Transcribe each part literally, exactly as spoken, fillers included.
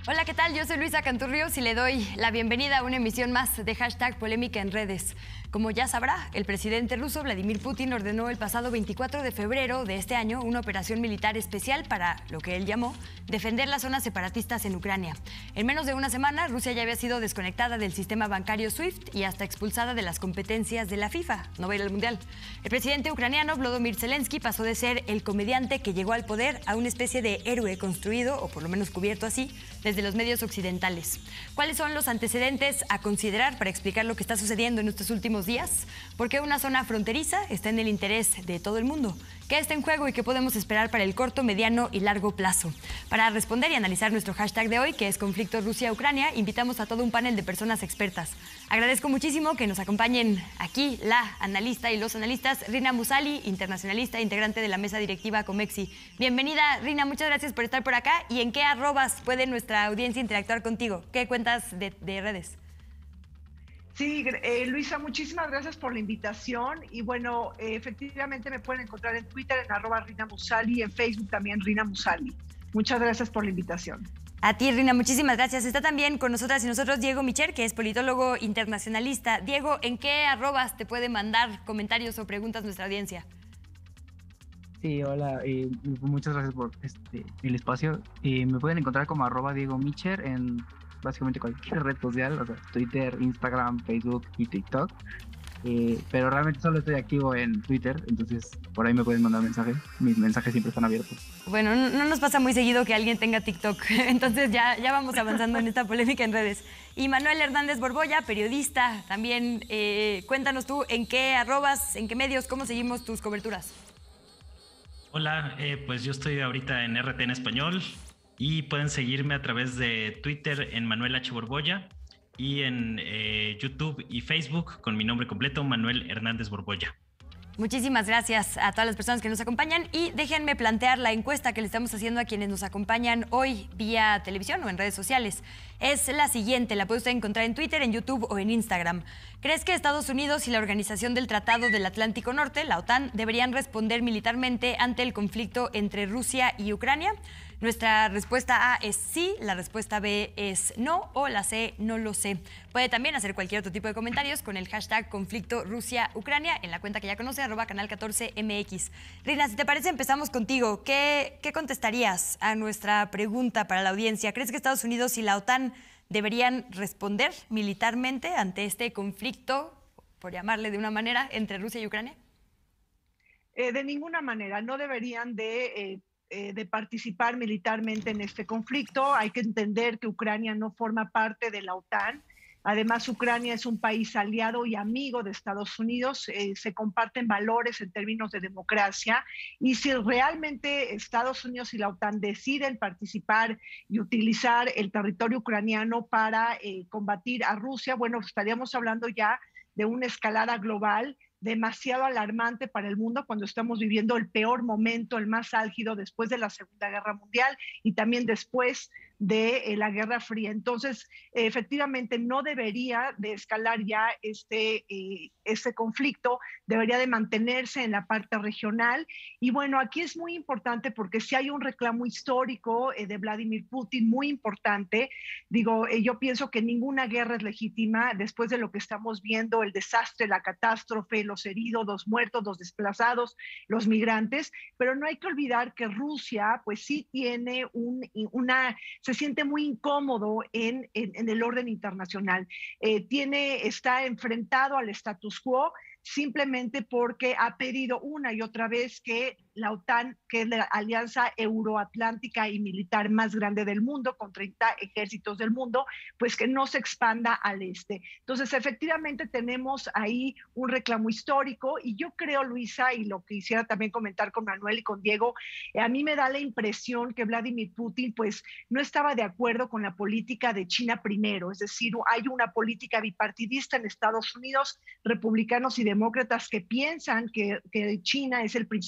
Hola, ¿qué tal? Yo soy Luisa Canturrios y le doy la bienvenida a una emisión más de Hashtag Polémica en Redes. Como ya sabrá, el presidente ruso Vladimir Putin ordenó el pasado veinticuatro de febrero de este año una operación militar especial para, lo que él llamó, defender las zonas separatistas en Ucrania. En menos de una semana, Rusia ya había sido desconectada del sistema bancario SWIFT y hasta expulsada de las competencias de la FIFA, no va a ir al Mundial. El presidente ucraniano Volodymyr Zelensky pasó de ser el comediante que llegó al poder a una especie de héroe construido, o por lo menos cubierto así, desde los medios occidentales. ¿Cuáles son los antecedentes a considerar para explicar lo que está sucediendo en estos últimos días? ¿Por qué una zona fronteriza está en el interés de todo el mundo? ¿Qué está en juego y qué podemos esperar para el corto, mediano y largo plazo? Para responder y analizar nuestro hashtag de hoy, que es conflicto Rusia-Ucrania, invitamos a todo un panel de personas expertas. Agradezco muchísimo que nos acompañen aquí la analista y los analistas, Rina Musali, internacionalista e integrante de la mesa directiva Comexi. Bienvenida, Rina, muchas gracias por estar por acá. ¿Y en qué arrobas puede nuestra audiencia interactuar contigo? ¿Qué cuentas de, de redes? Sí, eh, Luisa, muchísimas gracias por la invitación. Y bueno, eh, efectivamente me pueden encontrar en Twitter en arroba Rina Musali, en Facebook también Rina Musali. Muchas gracias por la invitación. A ti, Rina, muchísimas gracias. Está también con nosotras y nosotros Diego Micher, que es politólogo internacionalista. Diego, ¿en qué arrobas te puede mandar comentarios o preguntas nuestra audiencia? Sí, hola, eh, muchas gracias por este, el espacio. Eh, me pueden encontrar como arroba Diego Micher en básicamente cualquier red social, o sea, Twitter, Instagram, Facebook y TikTok. Eh, pero realmente solo estoy activo en Twitter, entonces por ahí me pueden mandar mensajes. Mis mensajes siempre están abiertos. Bueno, no, no nos pasa muy seguido que alguien tenga TikTok, entonces ya, ya vamos avanzando en esta polémica en redes. Y Manuel Hernández Borbolla, periodista, también eh, cuéntanos tú en qué arrobas, en qué medios, cómo seguimos tus coberturas. Hola, eh, pues yo estoy ahorita en R T en español y pueden seguirme a través de Twitter en Manuel H. Borbolla y en eh, YouTube y Facebook con mi nombre completo, Manuel Hernández Borbolla. Muchísimas gracias a todas las personas que nos acompañan y déjenme plantear la encuesta que le estamos haciendo a quienes nos acompañan hoy vía televisión o en redes sociales. Es la siguiente, la puede usted encontrar en Twitter, en YouTube o en Instagram. ¿Crees que Estados Unidos y la Organización del Tratado del Atlántico Norte, la OTAN, deberían responder militarmente ante el conflicto entre Rusia y Ucrania? Nuestra respuesta A es sí, la respuesta B es no o la C no lo sé. Puede también hacer cualquier otro tipo de comentarios con el hashtag conflicto Rusia-Ucrania en la cuenta que ya conoce, arroba canal catorce M X. Rina, si te parece, empezamos contigo. ¿Qué, qué contestarías a nuestra pregunta para la audiencia? ¿Crees que Estados Unidos y la OTAN deberían responder militarmente ante este conflicto, por llamarle de una manera, entre Rusia y Ucrania? Eh, de ninguna manera, no deberían de... Eh, Eh, de participar militarmente en este conflicto. Hay que entender que Ucrania no forma parte de la OTAN. Además, Ucrania es un país aliado y amigo de Estados Unidos. Eh, se comparten valores en términos de democracia. Y si realmente Estados Unidos y la OTAN deciden participar y utilizar el territorio ucraniano para eh, combatir a Rusia, bueno, estaríamos hablando ya de una escalada global demasiado alarmante para el mundo cuando estamos viviendo el peor momento, el más álgido después de la Segunda Guerra Mundial y también después de eh, la Guerra Fría. Entonces, eh, efectivamente, no debería de escalar ya este, eh, este conflicto, debería de mantenerse en la parte regional. Y bueno, aquí es muy importante porque si hay un reclamo histórico eh, de Vladimir Putin muy importante. Digo, eh, yo pienso que ninguna guerra es legítima después de lo que estamos viendo, el desastre, la catástrofe, los heridos, los muertos, los desplazados, los migrantes, pero no hay que olvidar que Rusia pues sí tiene un, una, se siente muy incómodo en, en, en el orden internacional. Eh, tiene, está enfrentado al status quo simplemente porque ha pedido una y otra vez que la OTAN, que es la alianza euroatlántica y militar más grande del mundo, con treinta ejércitos del mundo, pues que no se expanda al este. Entonces, efectivamente tenemos ahí un reclamo histórico y yo creo, Luisa, y lo que quisiera también comentar con Manuel y con Diego, eh, a mí me da la impresión que Vladimir Putin pues no estaba de acuerdo con la política de China primero, es decir, hay una política bipartidista en Estados Unidos, republicanos y demócratas que piensan que, que China es el principal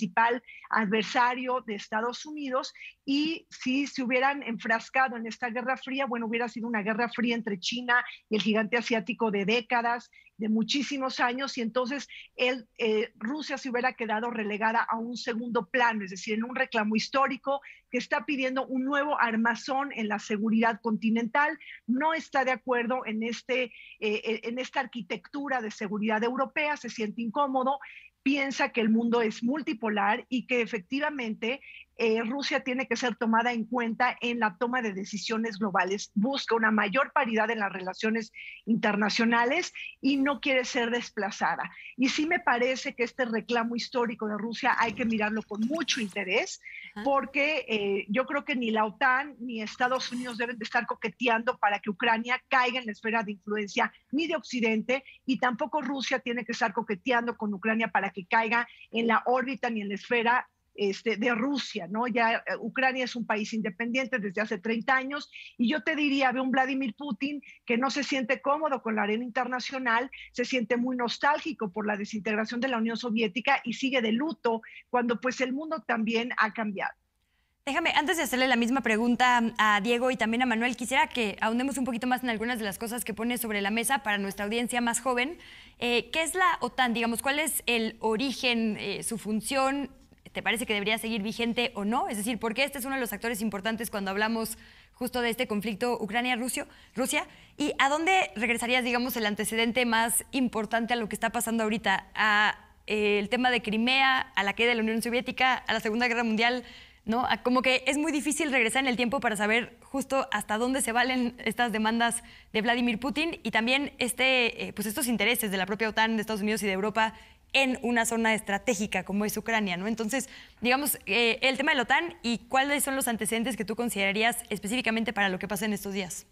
adversario de Estados Unidos, y si se hubieran enfrascado en esta Guerra Fría, bueno, hubiera sido una Guerra Fría entre China y el gigante asiático de décadas, de muchísimos años, y entonces él, eh, Rusia se hubiera quedado relegada a un segundo plano, es decir, en un reclamo histórico que está pidiendo un nuevo armazón en la seguridad continental, no está de acuerdo en, este, eh, en esta arquitectura de seguridad europea, se siente incómodo, piensa que el mundo es multipolar y que efectivamente eh, Rusia tiene que ser tomada en cuenta en la toma de decisiones globales. Busca una mayor paridad en las relaciones internacionales y no quiere ser desplazada. Y sí me parece que este reclamo histórico de Rusia hay que mirarlo con mucho interés, porque eh, yo creo que ni la OTAN ni Estados Unidos deben de estar coqueteando para que Ucrania caiga en la esfera de influencia ni de Occidente, y tampoco Rusia tiene que estar coqueteando con Ucrania para que caiga en la órbita ni en la esfera Este, de Rusia, ¿no? Ya uh, Ucrania es un país independiente desde hace treinta años, y yo te diría, ve un Vladimir Putin que no se siente cómodo con la arena internacional, se siente muy nostálgico por la desintegración de la Unión Soviética y sigue de luto cuando pues el mundo también ha cambiado. Déjame, antes de hacerle la misma pregunta a Diego y también a Manuel, quisiera que ahondemos un poquito más en algunas de las cosas que pone sobre la mesa para nuestra audiencia más joven. Eh, ¿Qué es la OTAN? Digamos, ¿cuál es el origen, eh, su función? ¿Te parece que debería seguir vigente o no? Es decir, ¿por qué este es uno de los actores importantes cuando hablamos justo de este conflicto Ucrania-Rusia? ¿Y a dónde regresarías, digamos, el antecedente más importante a lo que está pasando ahorita? ¿A eh, el tema de Crimea, a la caída de la Unión Soviética, a la Segunda Guerra Mundial? ¿No? Como que es muy difícil regresar en el tiempo para saber justo hasta dónde se valen estas demandas de Vladimir Putin y también este, eh, pues estos intereses de la propia OTAN, de Estados Unidos y de Europa en una zona estratégica como es Ucrania, ¿no? Entonces, digamos, eh, el tema de la OTAN y cuáles son los antecedentes que tú considerarías específicamente para lo que pasa en estos días.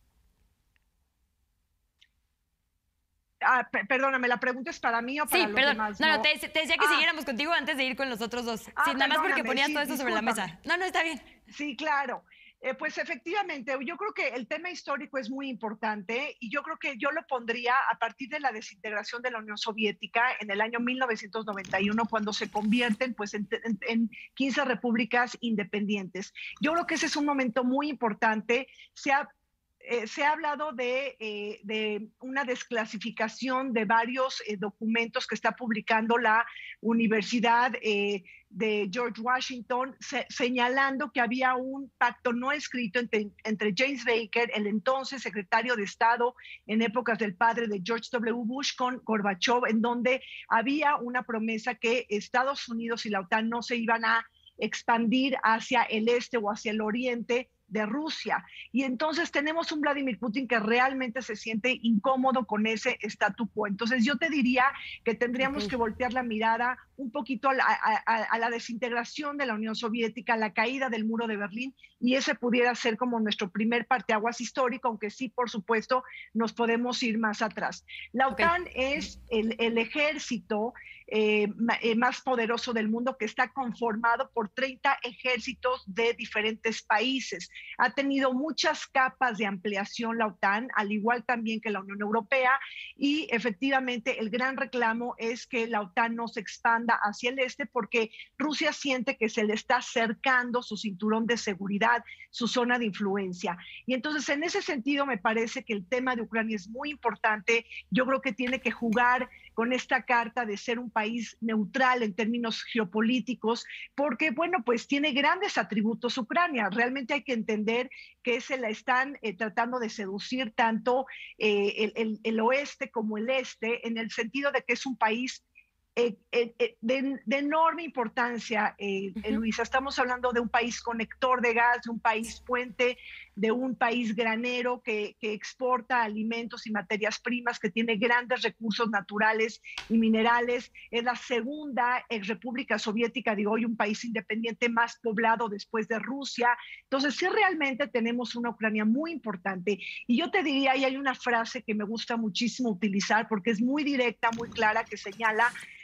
Ah, perdóname, ¿la pregunta es para mí o para sí, los perdón. demás? No, no, no, te, te decía que ah. siguiéramos contigo antes de ir con los otros dos. Ah, sí, nada más porque ponías sí, todo esto sobre la mesa. No, no, está bien. Sí, claro. Eh, pues efectivamente, yo creo que el tema histórico es muy importante y yo creo que yo lo pondría a partir de la desintegración de la Unión Soviética en el año mil novecientos noventa y uno, cuando se convierten pues, en, en, en quince repúblicas independientes. Yo creo que ese es un momento muy importante. Se ha Eh, se ha hablado de, eh, de una desclasificación de varios eh, documentos que está publicando la Universidad eh, de George Washington, se, señalando que había un pacto no escrito entre, entre James Baker, el entonces secretario de Estado en épocas del padre de George W. Bush, con Gorbachev, en donde había una promesa que Estados Unidos y la OTAN no se iban a expandir hacia el este o hacia el oriente de Rusia. Y entonces tenemos un Vladimir Putin que realmente se siente incómodo con ese statu quo. Entonces yo te diría que tendríamos okay. que voltear la mirada un poquito a la, a, a la desintegración de la Unión Soviética, a la caída del muro de Berlín, y ese pudiera ser como nuestro primer parteaguas histórico, aunque sí, por supuesto, nos podemos ir más atrás. La OTAN okay. es el, el ejército eh, más poderoso del mundo, que está conformado por treinta ejércitos de diferentes países. Ha tenido muchas capas de ampliación la OTAN, al igual también que la Unión Europea, y efectivamente el gran reclamo es que la OTAN no se expanda hacia el este, porque Rusia siente que se le está acercando su cinturón de seguridad, su zona de influencia. Y entonces en ese sentido me parece que el tema de Ucrania es muy importante. Yo creo que tiene que jugar con esta carta de ser un país neutral en términos geopolíticos, porque, bueno, pues tiene grandes atributos Ucrania. Realmente hay que entender que se la están eh, tratando de seducir tanto eh, el, el, el oeste como el este, en el sentido de que es un país Eh, eh, de, de enorme importancia, eh, uh-huh. Luisa. Estamos hablando de un país conector de gas, de un país puente, de un país granero que, que exporta alimentos y materias primas, que tiene grandes recursos naturales y minerales. Es la segunda ex república soviética de hoy, un país independiente más poblado después de Rusia. Entonces, sí, realmente tenemos una Ucrania muy importante. Y yo te diría, y hay una frase que me gusta muchísimo utilizar porque es muy directa, muy clara, que señala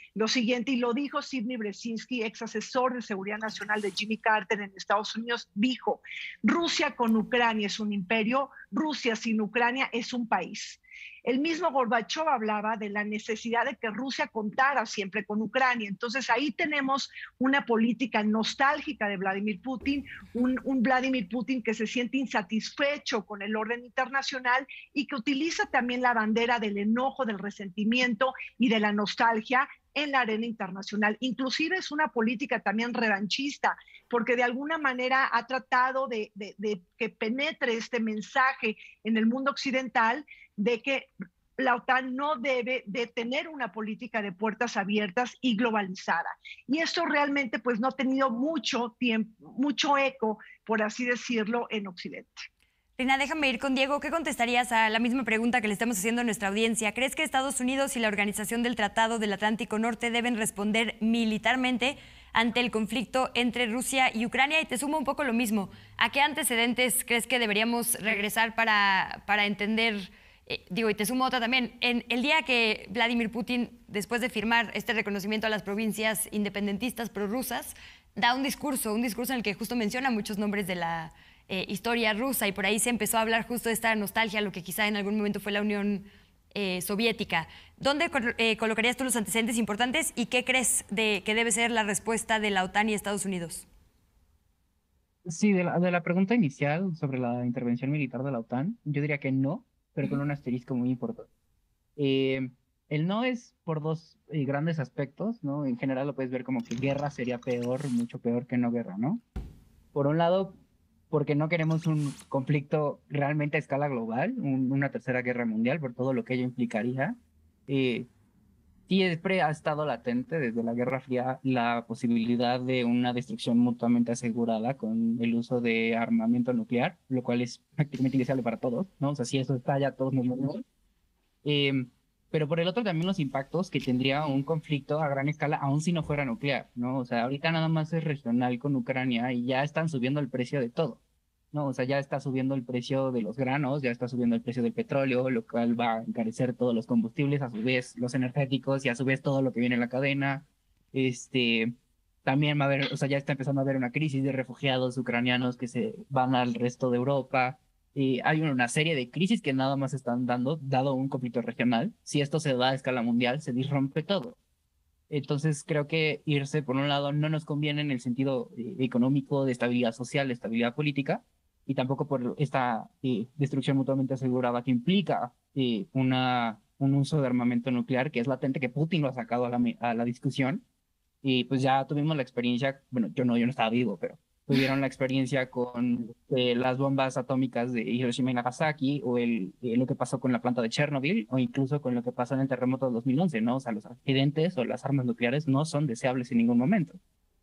lo siguiente, y lo dijo Sidney Brzezinski, ex asesor de seguridad nacional de Jimmy Carter en Estados Unidos, dijo: Rusia con Ucrania es un imperio, Rusia sin Ucrania es un país. El mismo Gorbachov hablaba de la necesidad de que Rusia contara siempre con Ucrania. Entonces ahí tenemos una política nostálgica de Vladimir Putin, un, un Vladimir Putin que se siente insatisfecho con el orden internacional y que utiliza también la bandera del enojo, del resentimiento y de la nostalgia en la arena internacional. Inclusive es una política también revanchista, porque de alguna manera ha tratado de, de, de que penetre este mensaje en el mundo occidental de que la OTAN no debe de tener una política de puertas abiertas y globalizada. Y esto realmente pues no ha tenido mucho tiempo, mucho eco, por así decirlo, en Occidente. Rina, déjame ir con Diego. ¿Qué contestarías a la misma pregunta que le estamos haciendo a nuestra audiencia? ¿Crees que Estados Unidos y la Organización del Tratado del Atlántico Norte deben responder militarmente ante el conflicto entre Rusia y Ucrania? Y te sumo un poco lo mismo. ¿A qué antecedentes crees que deberíamos regresar para, para entender? Eh, digo, y te sumo otra también. En el día que Vladimir Putin, después de firmar este reconocimiento a las provincias independentistas prorrusas, da un discurso, un discurso en el que justo menciona muchos nombres de la Eh, historia rusa, y por ahí se empezó a hablar justo de esta nostalgia, lo que quizá en algún momento fue la Unión eh, Soviética. ¿Dónde eh, colocarías tú los antecedentes importantes y qué crees de que debe ser la respuesta de la OTAN y Estados Unidos? Sí, de la, de la pregunta inicial sobre la intervención militar de la OTAN, yo diría que no, pero con un asterisco muy importante. Eh, el no es por dos eh, grandes aspectos, ¿no? En general lo puedes ver como que guerra sería peor, mucho peor que no guerra, ¿no? Por un lado, porque no queremos un conflicto realmente a escala global, un, una tercera guerra mundial, por todo lo que ello implicaría. Eh, siempre ha estado latente desde la Guerra Fría la posibilidad de una destrucción mutuamente asegurada con el uso de armamento nuclear, lo cual es prácticamente indeseable para todos, ¿no? O sea, si eso estalla, todos nos morimos. Eh, pero por el otro también los impactos que tendría un conflicto a gran escala, aun si no fuera nuclear, ¿no? O sea, ahorita nada más es regional con Ucrania y ya están subiendo el precio de todo, ¿no? O sea, ya está subiendo el precio de los granos, ya está subiendo el precio del petróleo, lo cual va a encarecer todos los combustibles, a su vez los energéticos y a su vez todo lo que viene en la cadena. Este, también va a haber, o sea, ya está empezando a haber una crisis de refugiados ucranianos que se van al resto de Europa. Y hay una serie de crisis que nada más están dando, dado un conflicto regional. Si esto se da a escala mundial, se disrompe todo. Entonces creo que irse, por un lado, no nos conviene en el sentido eh, económico, de estabilidad social, de estabilidad política, y tampoco por esta eh, destrucción mutuamente asegurada que implica eh, una, un uso de armamento nuclear, que es latente, que Putin lo ha sacado a la, a la discusión. Y pues ya tuvimos la experiencia, bueno, yo no, yo no estaba vivo, pero tuvieron la experiencia con eh, las bombas atómicas de Hiroshima y Nagasaki, o el, eh, lo que pasó con la planta de Chernobyl, o incluso con lo que pasó en el terremoto de dos mil once, ¿no? O sea, los accidentes o las armas nucleares no son deseables en ningún momento.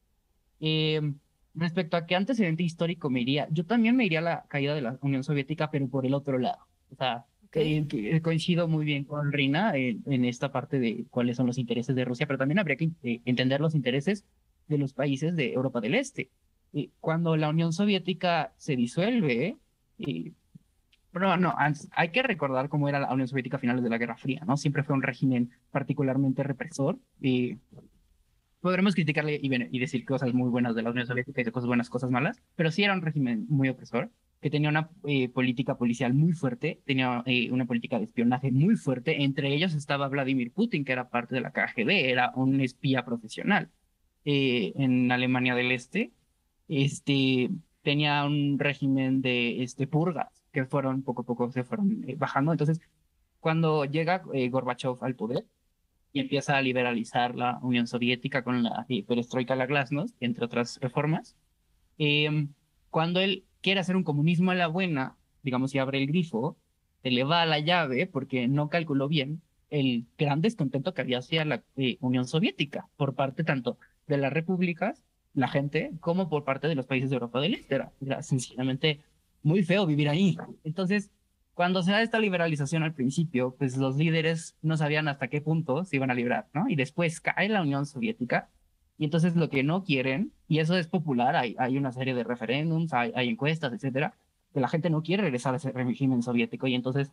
Eh, respecto a qué antecedente histórico me iría, yo también me iría a la caída de la Unión Soviética, pero por el otro lado. O sea, okay. que, que coincido muy bien con Rina en, en esta parte de cuáles son los intereses de Rusia, pero también habría que eh, entender los intereses de los países de Europa del Este. Y cuando la Unión Soviética se disuelve, y, pero no, hay que recordar cómo era la Unión Soviética a finales de la Guerra Fría, ¿no? Siempre fue un régimen particularmente represor, y podremos criticarle y, y decir cosas muy buenas de la Unión Soviética y de cosas buenas, cosas malas, pero sí era un régimen muy opresor, que tenía una eh, política policial muy fuerte, tenía eh, una política de espionaje muy fuerte. Entre ellos estaba Vladimir Putin, que era parte de la K G B, era un espía profesional eh, en Alemania del Este. Este, tenía un régimen de este, purgas que fueron poco a poco se fueron eh, bajando. Entonces, cuando llega eh, Gorbachov al poder y empieza a liberalizar la Unión Soviética con la eh, perestroika, la glasnost, entre otras reformas, eh, cuando él quiere hacer un comunismo a la buena, digamos, y abre el grifo, se le va a la llave porque no calculó bien el gran descontento que había hacia la eh, Unión Soviética por parte tanto de las repúblicas, la gente, como por parte de los países de Europa del Este. Era, era sencillamente muy feo vivir ahí. Entonces, cuando se da esta liberalización al principio, pues los líderes no sabían hasta qué punto se iban a librar, ¿no? Y después cae la Unión Soviética, y entonces lo que no quieren, y eso es popular, hay, hay una serie de referéndums, hay, hay encuestas, etcétera, que la gente no quiere regresar a ese régimen soviético, y entonces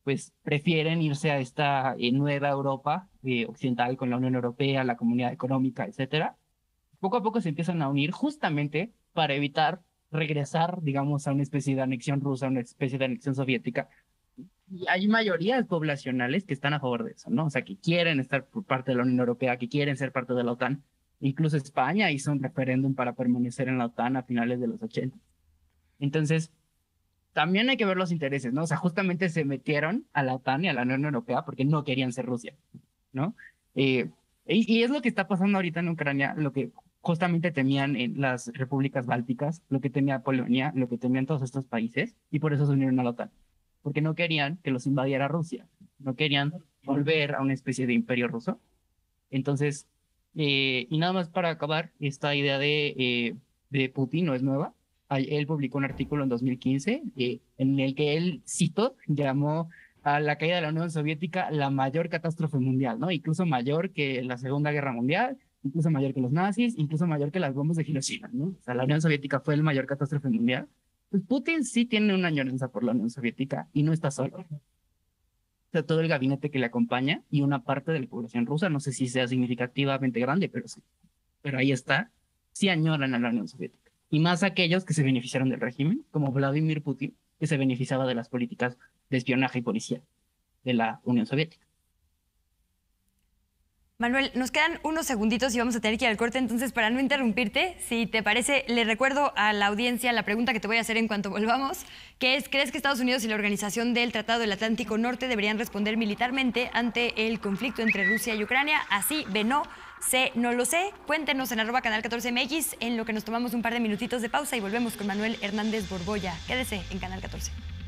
pues prefieren irse a esta eh, nueva Europa eh, occidental con la Unión Europea, la Comunidad Económica, etcétera. Poco a poco se empiezan a unir justamente para evitar regresar, digamos, a una especie de anexión rusa, a una especie de anexión soviética. Y hay mayorías poblacionales que están a favor de eso, ¿no? O sea, que quieren estar por parte de la Unión Europea, que quieren ser parte de la OTAN. Incluso España hizo un referéndum para permanecer en la OTAN a finales de los ochenta. Entonces, también hay que ver los intereses, ¿no? O sea, justamente se metieron a la OTAN y a la Unión Europea porque no querían ser Rusia, ¿no? Eh, y, y es lo que está pasando ahorita en Ucrania, lo que justamente temían en las repúblicas bálticas, lo que temía Polonia, lo que temían todos estos países, y por eso se unieron a la OTAN, porque no querían que los invadiera Rusia, no querían volver a una especie de imperio ruso. Entonces, eh, y nada más para acabar, esta idea de, eh, de Putin no es nueva. Él publicó un artículo en dos mil quince eh, en el que él, cito, llamó a la caída de la Unión Soviética la mayor catástrofe mundial, ¿no? Incluso mayor que la Segunda Guerra Mundial, incluso mayor que los nazis, incluso mayor que las bombas de Hiroshima, ¿no? O sea, la Unión Soviética fue el mayor catástrofe mundial. Pues Putin sí tiene una añoranza por la Unión Soviética y no está solo. O sea, todo el gabinete que le acompaña y una parte de la población rusa, no sé si sea significativamente grande, pero sí. Pero ahí está, sí añoran a la Unión Soviética. Y más aquellos que se beneficiaron del régimen, como Vladimir Putin, que se beneficiaba de las políticas de espionaje y policía de la Unión Soviética. Manuel, nos quedan unos segunditos y vamos a tener que ir al corte, entonces para no interrumpirte, si te parece, le recuerdo a la audiencia la pregunta que te voy a hacer en cuanto volvamos, que es, ¿crees que Estados Unidos y la Organización del Tratado del Atlántico Norte deberían responder militarmente ante el conflicto entre Rusia y Ucrania? Así, B, no, C, no lo sé. Cuéntenos en arroba canal catorce M X, en lo que nos tomamos un par de minutitos de pausa y volvemos con Manuel Hernández Borbolla. Quédese en Canal catorce.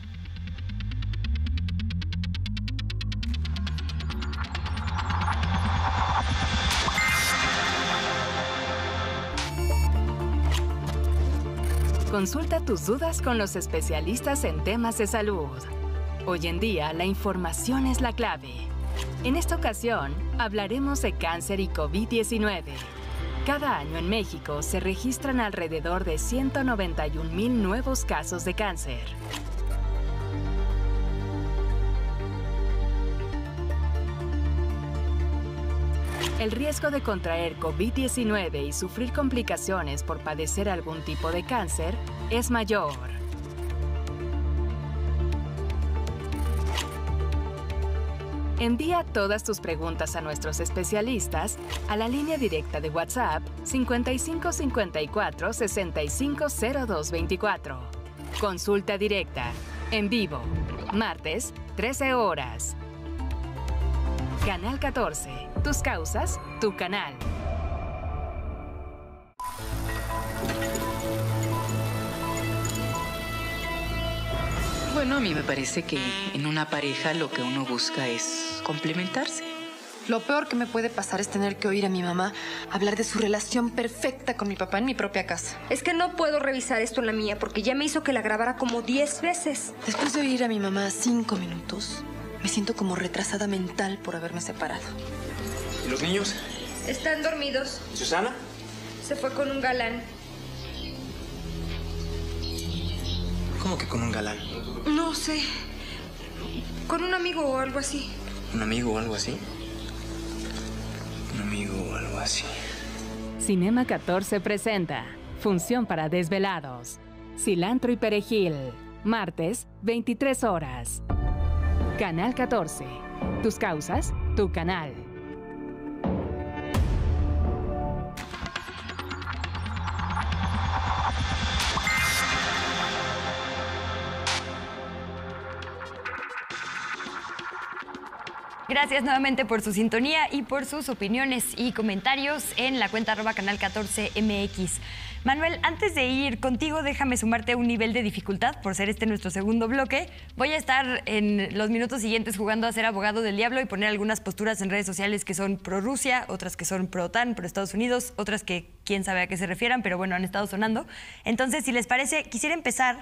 Consulta tus dudas con los especialistas en temas de salud. Hoy en día, la información es la clave. En esta ocasión, hablaremos de cáncer y COVID diecinueve. Cada año en México se registran alrededor de ciento noventa y un mil nuevos casos de cáncer. El riesgo de contraer COVID diecinueve y sufrir complicaciones por padecer algún tipo de cáncer es mayor. Envía todas tus preguntas a nuestros especialistas a la línea directa de WhatsApp cincuenta y cinco cincuenta y cuatro sesenta y cinco cero dos veinticuatro. Consulta directa, en vivo, martes, trece horas. Canal catorce, tus causas, tu canal. Bueno, a mí me parece que en una pareja lo que uno busca es complementarse. Lo peor que me puede pasar es tener que oír a mi mamá hablar de su relación perfecta con mi papá en mi propia casa. Es que no puedo revisar esto en la mía porque ya me hizo que la grabara como diez veces. Después de oír a mi mamá cinco minutos, me siento como retrasada mental por haberme separado. ¿Y los niños? Están dormidos. ¿Y Susana? Se fue con un galán. ¿Cómo que con un galán? No sé. Con un amigo o algo así. ¿Un amigo o algo así? Un amigo o algo así. Cinema catorce presenta Función para desvelados. Cilantro y perejil. Martes, veintitrés horas. Canal catorce. Tus causas, tu canal. Gracias nuevamente por su sintonía y por sus opiniones y comentarios en la cuenta arroba canal catorce M X. Manuel, antes de ir contigo, déjame sumarte un nivel de dificultad por ser este nuestro segundo bloque. Voy a estar en los minutos siguientes jugando a ser abogado del diablo y poner algunas posturas en redes sociales que son pro Rusia, otras que son pro OTAN, pro Estados Unidos, otras que quién sabe a qué se refieran, pero bueno, han estado sonando. Entonces, si les parece, quisiera empezar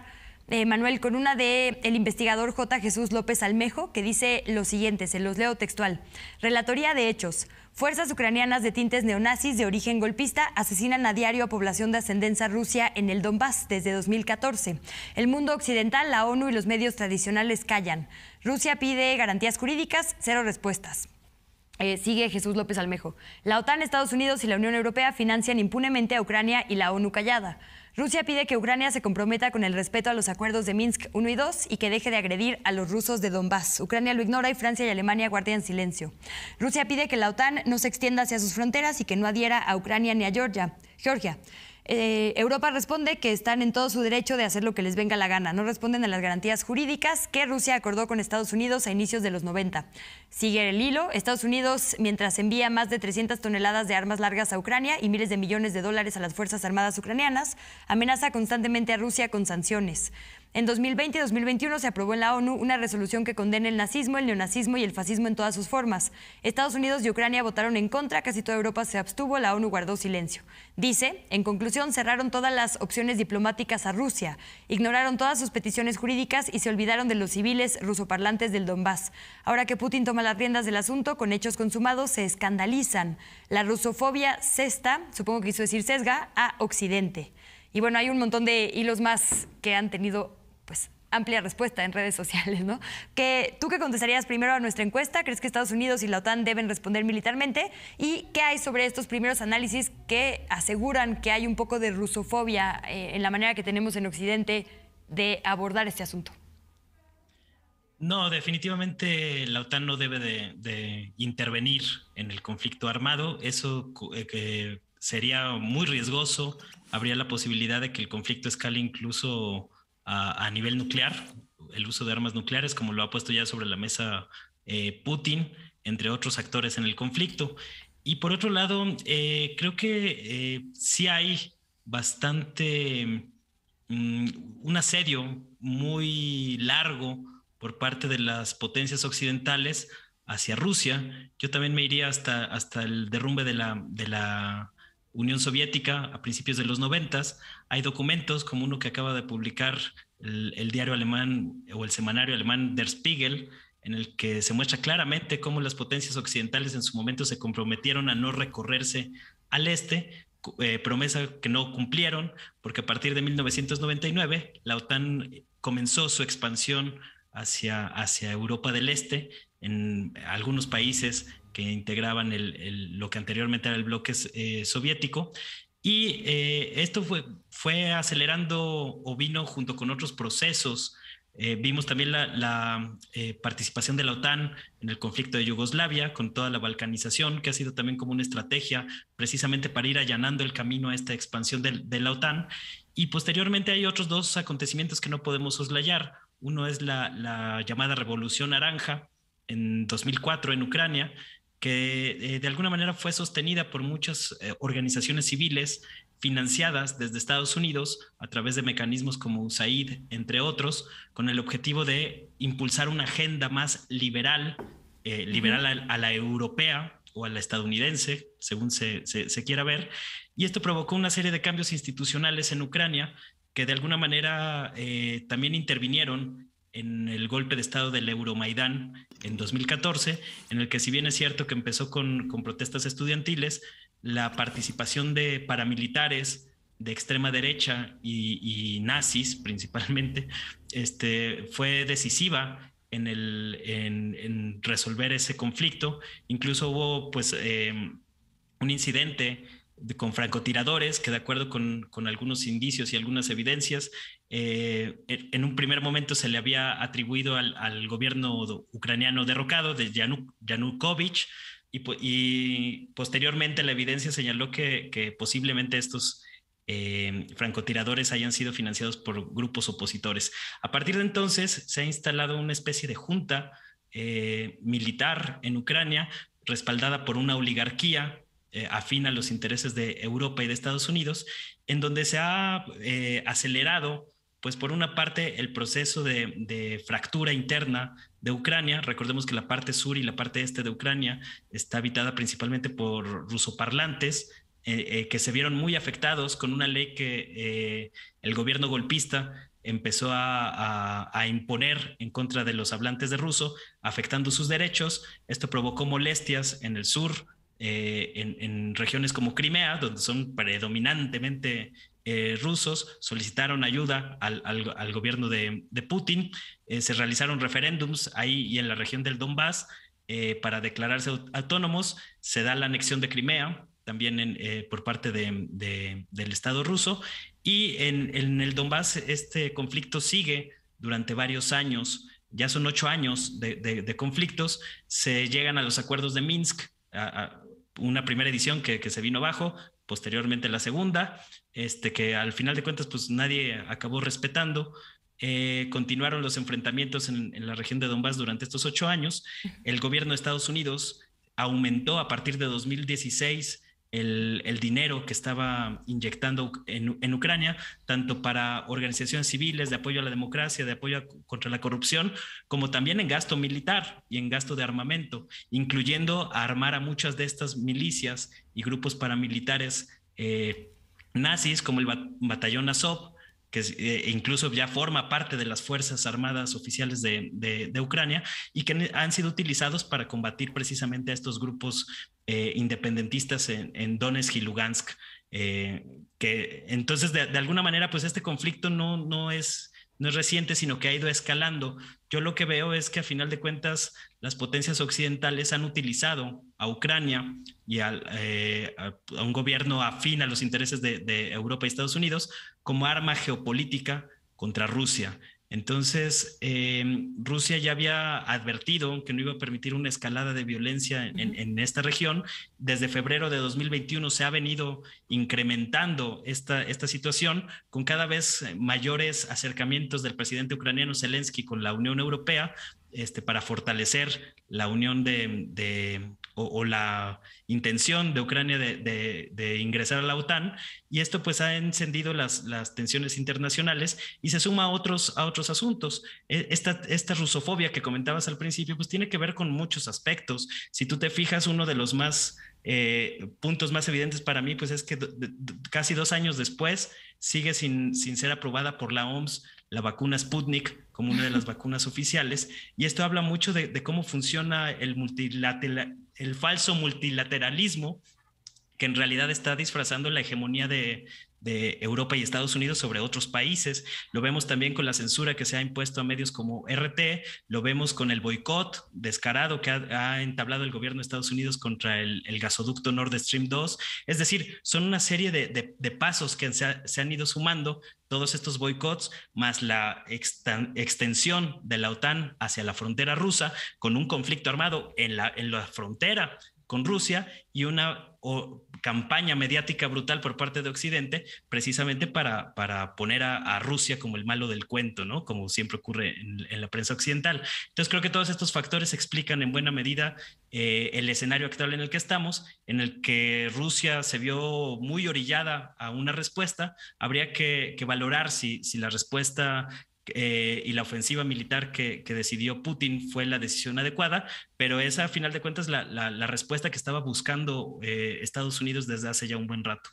eh, Manuel, con una de el investigador J. Jesús López Almejo, que dice lo siguiente, se los leo textual. Relatoría de hechos. Fuerzas ucranianas de tintes neonazis de origen golpista asesinan a diario a población de ascendencia rusa en el Donbass desde dos mil catorce. El mundo occidental, la ONU y los medios tradicionales callan. Rusia pide garantías jurídicas, cero respuestas. Eh, sigue Jesús López Almejo. La OTAN, Estados Unidos y la Unión Europea financian impunemente a Ucrania y la ONU callada. Rusia pide que Ucrania se comprometa con el respeto a los acuerdos de Minsk uno y dos y que deje de agredir a los rusos de Donbass. Ucrania lo ignora y Francia y Alemania guardan silencio. Rusia pide que la OTAN no se extienda hacia sus fronteras y que no adhiera a Ucrania ni a Georgia. Georgia. Eh, Europa responde que están en todo su derecho de hacer lo que les venga la gana. No responden a las garantías jurídicas que Rusia acordó con Estados Unidos a inicios de los noventa. Sigue el hilo. Estados Unidos, mientras envía más de trescientas toneladas de armas largas a Ucrania y miles de millones de dólares a las Fuerzas Armadas ucranianas, amenaza constantemente a Rusia con sanciones. En dos mil veinte y dos mil veintiuno se aprobó en la ONU una resolución que condena el nazismo, el neonazismo y el fascismo en todas sus formas. Estados Unidos y Ucrania votaron en contra, casi toda Europa se abstuvo, la ONU guardó silencio. Dice, en conclusión, cerraron todas las opciones diplomáticas a Rusia, ignoraron todas sus peticiones jurídicas y se olvidaron de los civiles rusoparlantes del Donbass. Ahora que Putin toma las riendas del asunto, con hechos consumados, se escandalizan. La rusofobia cesta, supongo que quiso decir sesga, a Occidente. Y bueno, hay un montón de hilos más que han tenido pues amplia respuesta en redes sociales, ¿no? ¿Qué, ¿Tú qué contestarías primero a nuestra encuesta? ¿Crees que Estados Unidos y la OTAN deben responder militarmente? ¿Y qué hay sobre estos primeros análisis que aseguran que hay un poco de rusofobia eh, en la manera que tenemos en Occidente de abordar este asunto? No, definitivamente la OTAN no debe de, de intervenir en el conflicto armado. Eso eh, que sería muy riesgoso. Habría la posibilidad de que el conflicto escale incluso A, a nivel nuclear, el uso de armas nucleares, como lo ha puesto ya sobre la mesa eh, Putin, entre otros actores en el conflicto. Y por otro lado, eh, creo que eh, sí hay bastante, um, un asedio muy largo por parte de las potencias occidentales hacia Rusia. Yo también me iría hasta, hasta el derrumbe de la, de la Unión Soviética a principios de los noventas. Hay documentos como uno que acaba de publicar el, el diario alemán o el semanario alemán Der Spiegel, en el que se muestra claramente cómo las potencias occidentales en su momento se comprometieron a no recorrerse al este, eh, promesa que no cumplieron, porque a partir de mil novecientos noventa y nueve la OTAN comenzó su expansión hacia, hacia Europa del Este, en algunos países que integraban el, el, lo que anteriormente era el bloque eh, soviético. Y eh, esto fue, fue acelerando o vino junto con otros procesos. Eh, vimos también la, la eh, participación de la OTAN en el conflicto de Yugoslavia, con toda la balcanización, que ha sido también como una estrategia precisamente para ir allanando el camino a esta expansión de, de la OTAN. Y posteriormente hay otros dos acontecimientos que no podemos soslayar. Uno es la, la llamada Revolución Naranja en dos mil cuatro en Ucrania, que eh, de alguna manera fue sostenida por muchas eh, organizaciones civiles financiadas desde Estados Unidos a través de mecanismos como U S A I D, entre otros, con el objetivo de impulsar una agenda más liberal, eh, liberal a, a la europea o a la estadounidense, según se, se, se quiera ver. Y esto provocó una serie de cambios institucionales en Ucrania que de alguna manera eh, también intervinieron en el golpe de estado del Euromaidán en dos mil catorce, en el que, si bien es cierto que empezó con, con protestas estudiantiles, la participación de paramilitares de extrema derecha y, y nazis principalmente este, fue decisiva en, el, en, en resolver ese conflicto. Incluso hubo pues, eh, un incidente de, con francotiradores que, de acuerdo con, con algunos indicios y algunas evidencias, eh, en un primer momento se le había atribuido al, al gobierno ucraniano derrocado de Yanuk, Yanukovych, y, y posteriormente la evidencia señaló que, que posiblemente estos eh, francotiradores hayan sido financiados por grupos opositores. A partir de entonces se ha instalado una especie de junta eh, militar en Ucrania, respaldada por una oligarquía Eh, afín a los intereses de Europa y de Estados Unidos, en donde se ha eh, acelerado, pues por una parte, el proceso de, de fractura interna de Ucrania. Recordemos que la parte sur y la parte este de Ucrania está habitada principalmente por rusoparlantes, eh, eh, que se vieron muy afectados con una ley que eh, el gobierno golpista empezó a, a, a imponer en contra de los hablantes de ruso, afectando sus derechos. Esto provocó molestias en el sur, eh, en, en regiones como Crimea, donde son predominantemente eh, rusos. Solicitaron ayuda al, al, al gobierno de, de Putin. Eh, se realizaron referéndums ahí y en la región del Donbass eh, para declararse autónomos. Se da la anexión de Crimea, también en, eh, por parte de, de, del Estado ruso. Y en, en el Donbass este conflicto sigue durante varios años. Ya son ocho años de, de, de conflictos. Se llegan a los acuerdos de Minsk, a, a una primera edición que, que se vino abajo, posteriormente la segunda, este, que al final de cuentas pues nadie acabó respetando. Eh, continuaron los enfrentamientos en, en la región de Donbass durante estos ocho años. El gobierno de Estados Unidos aumentó a partir de dos mil dieciséis el, el dinero que estaba inyectando en, en Ucrania, tanto para organizaciones civiles de apoyo a la democracia, de apoyo a, contra la corrupción, como también en gasto militar y en gasto de armamento, incluyendo a armar a muchas de estas milicias y grupos paramilitares eh, nazis, como el bat batallón Azov, que eh, incluso ya forma parte de las Fuerzas Armadas Oficiales de, de, de Ucrania, y que han sido utilizados para combatir precisamente a estos grupos eh, independentistas en, en Donetsk y Lugansk. Eh, que, entonces, de, de alguna manera, pues este conflicto no, no, es, no es reciente, sino que ha ido escalando. Yo lo que veo es que a final de cuentas las potencias occidentales han utilizado a Ucrania y al, eh, a, a un gobierno afín a los intereses de, de Europa y Estados Unidos como arma geopolítica contra Rusia. Entonces, eh, Rusia ya había advertido que no iba a permitir una escalada de violencia en, en, en esta región. Desde febrero de dos mil veintiuno se ha venido incrementando esta, esta situación, con cada vez mayores acercamientos del presidente ucraniano Zelensky con la Unión Europea, este, para fortalecer la unión de, de o, o la intención de Ucrania de, de, de ingresar a la OTAN, y esto pues ha encendido las, las tensiones internacionales y se suma a otros, a otros asuntos. Esta, esta rusofobia que comentabas al principio pues tiene que ver con muchos aspectos. Si tú te fijas, uno de los más eh, puntos más evidentes para mí pues es que de, de, casi dos años después sigue sin, sin ser aprobada por la O M S la vacuna Sputnik como una de las vacunas oficiales, y esto habla mucho de, de cómo funciona el, multilateral, el falso multilateralismo, que en realidad está disfrazando la hegemonía de, de Europa y Estados Unidos sobre otros países. Lo vemos también con la censura que se ha impuesto a medios como R T, lo vemos con el boicot descarado que ha, ha entablado el gobierno de Estados Unidos contra el, el gasoducto Nord Stream dos. Es decir, son una serie de, de, de pasos que se, ha, se han ido sumando, todos estos boicots, más la extensión de la OTAN hacia la frontera rusa, con un conflicto armado en la, en la frontera con Rusia y una o, campaña mediática brutal por parte de Occidente, precisamente para, para poner a, a Rusia como el malo del cuento, ¿no? Como siempre ocurre en, en la prensa occidental. Entonces creo que todos estos factores explican en buena medida eh, el escenario actual en el que estamos, en el que Rusia se vio muy orillada a una respuesta. Habría que, que valorar si, si la respuesta Eh, y la ofensiva militar que, que decidió Putin fue la decisión adecuada, pero esa, a final de cuentas, la, la, la respuesta que estaba buscando eh, Estados Unidos desde hace ya un buen rato.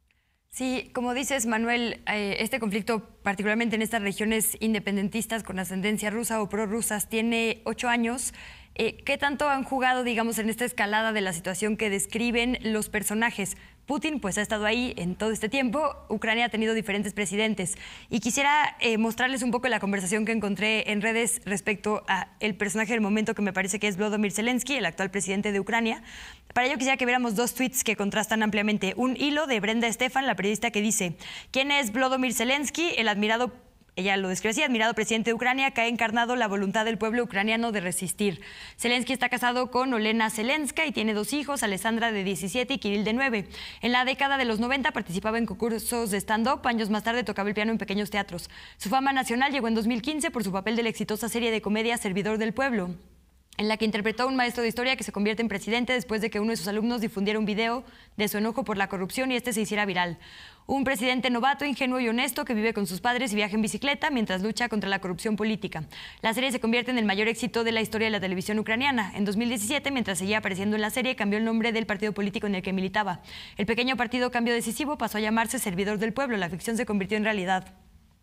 Sí, como dices, Manuel, eh, este conflicto, particularmente en estas regiones independentistas con ascendencia rusa o prorrusas, tiene ocho años. Eh, ¿Qué tanto han jugado, digamos, en esta escalada de la situación que describen los personajes? Putin pues ha estado ahí en todo este tiempo, Ucrania ha tenido diferentes presidentes, y quisiera eh, mostrarles un poco la conversación que encontré en redes respecto a el personaje del momento, que me parece que es Volodymyr Zelensky, el actual presidente de Ucrania. Para ello quisiera que viéramos dos tweets que contrastan ampliamente. Un hilo de Brenda Estefan, la periodista, que dice: ¿quién es Volodymyr Zelensky? El admirado Ella lo describe así: admirado presidente de Ucrania, que ha encarnado la voluntad del pueblo ucraniano de resistir. Zelensky está casado con Olena Zelenska y tiene dos hijos, Alessandra de diecisiete y Kirill de nueve. En la década de los noventa participaba en concursos de stand-up, años más tarde tocaba el piano en pequeños teatros. Su fama nacional llegó en dos mil quince por su papel de la exitosa serie de comedia Servidor del Pueblo, en la que interpretó a un maestro de historia que se convierte en presidente después de que uno de sus alumnos difundiera un video de su enojo por la corrupción y este se hiciera viral. Un presidente novato, ingenuo y honesto que vive con sus padres y viaja en bicicleta mientras lucha contra la corrupción política. La serie se convierte en el mayor éxito de la historia de la televisión ucraniana. En dos mil diecisiete, mientras seguía apareciendo en la serie, cambió el nombre del partido político en el que militaba. El pequeño partido Cambio Decisivo pasó a llamarse Servidor del Pueblo. La ficción se convirtió en realidad.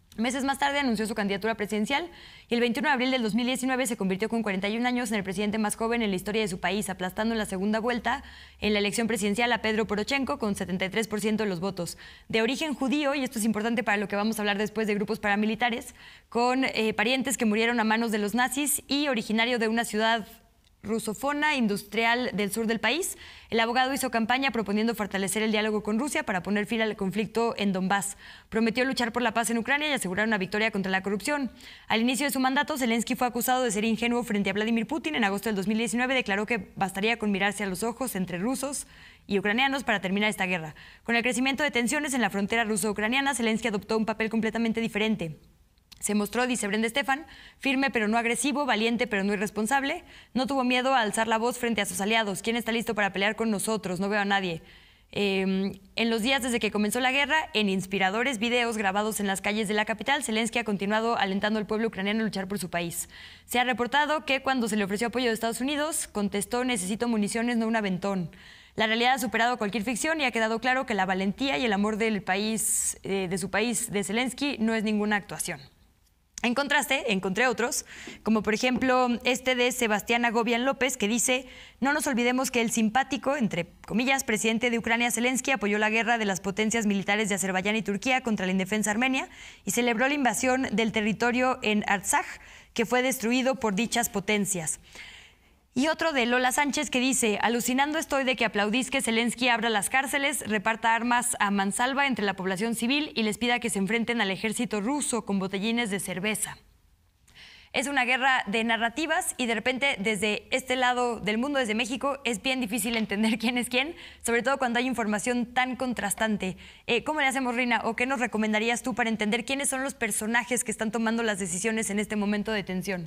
Meses más tarde anunció su candidatura presidencial y el veintiuno de abril del dos mil diecinueve se convirtió con cuarenta y un años en el presidente más joven en la historia de su país, aplastando en la segunda vuelta en la elección presidencial a Pedro Poroshenko con setenta y tres por ciento de los votos. De origen judío, y esto es importante para lo que vamos a hablar después de grupos paramilitares, con eh, parientes que murieron a manos de los nazis y originario de una ciudad rusofona industrial del sur del país, el abogado hizo campaña proponiendo fortalecer el diálogo con Rusia para poner fin al conflicto en Donbass. Prometió luchar por la paz en Ucrania y asegurar una victoria contra la corrupción. Al inicio de su mandato, Zelensky fue acusado de ser ingenuo frente a Vladimir Putin. En agosto del dos mil diecinueve declaró que bastaría con mirarse a los ojos entre rusos y ucranianos para terminar esta guerra. Con el crecimiento de tensiones en la frontera ruso-ucraniana, Zelensky adoptó un papel completamente diferente. Se mostró, dice Brenda Stefan, firme pero no agresivo, valiente pero no irresponsable. No tuvo miedo a alzar la voz frente a sus aliados. ¿Quién está listo para pelear con nosotros? No veo a nadie. Eh, en los días desde que comenzó la guerra, en inspiradores videos grabados en las calles de la capital, Zelensky ha continuado alentando al pueblo ucraniano a luchar por su país. Se ha reportado que cuando se le ofreció apoyo de Estados Unidos, contestó: necesito municiones, no un aventón. La realidad ha superado cualquier ficción y ha quedado claro que la valentía y el amor del país, eh, de su país, de Zelensky, no es ninguna actuación. En contraste, encontré otros, como por ejemplo este de Sebastián Agobian López, que dice: no nos olvidemos que el simpático, entre comillas, presidente de Ucrania, Zelensky, apoyó la guerra de las potencias militares de Azerbaiyán y Turquía contra la indefensa Armenia y celebró la invasión del territorio en Artsaj, que fue destruido por dichas potencias. Y otro de Lola Sánchez, que dice: alucinando estoy de que aplaudís que Zelensky abra las cárceles, reparta armas a mansalva entre la población civil y les pida que se enfrenten al ejército ruso con botellines de cerveza. Es una guerra de narrativas y de repente desde este lado del mundo, desde México, es bien difícil entender quién es quién, sobre todo cuando hay información tan contrastante. Eh, ¿Cómo le hacemos, Rina? ¿O qué nos recomendarías tú para entender quiénes son los personajes que están tomando las decisiones en este momento de tensión?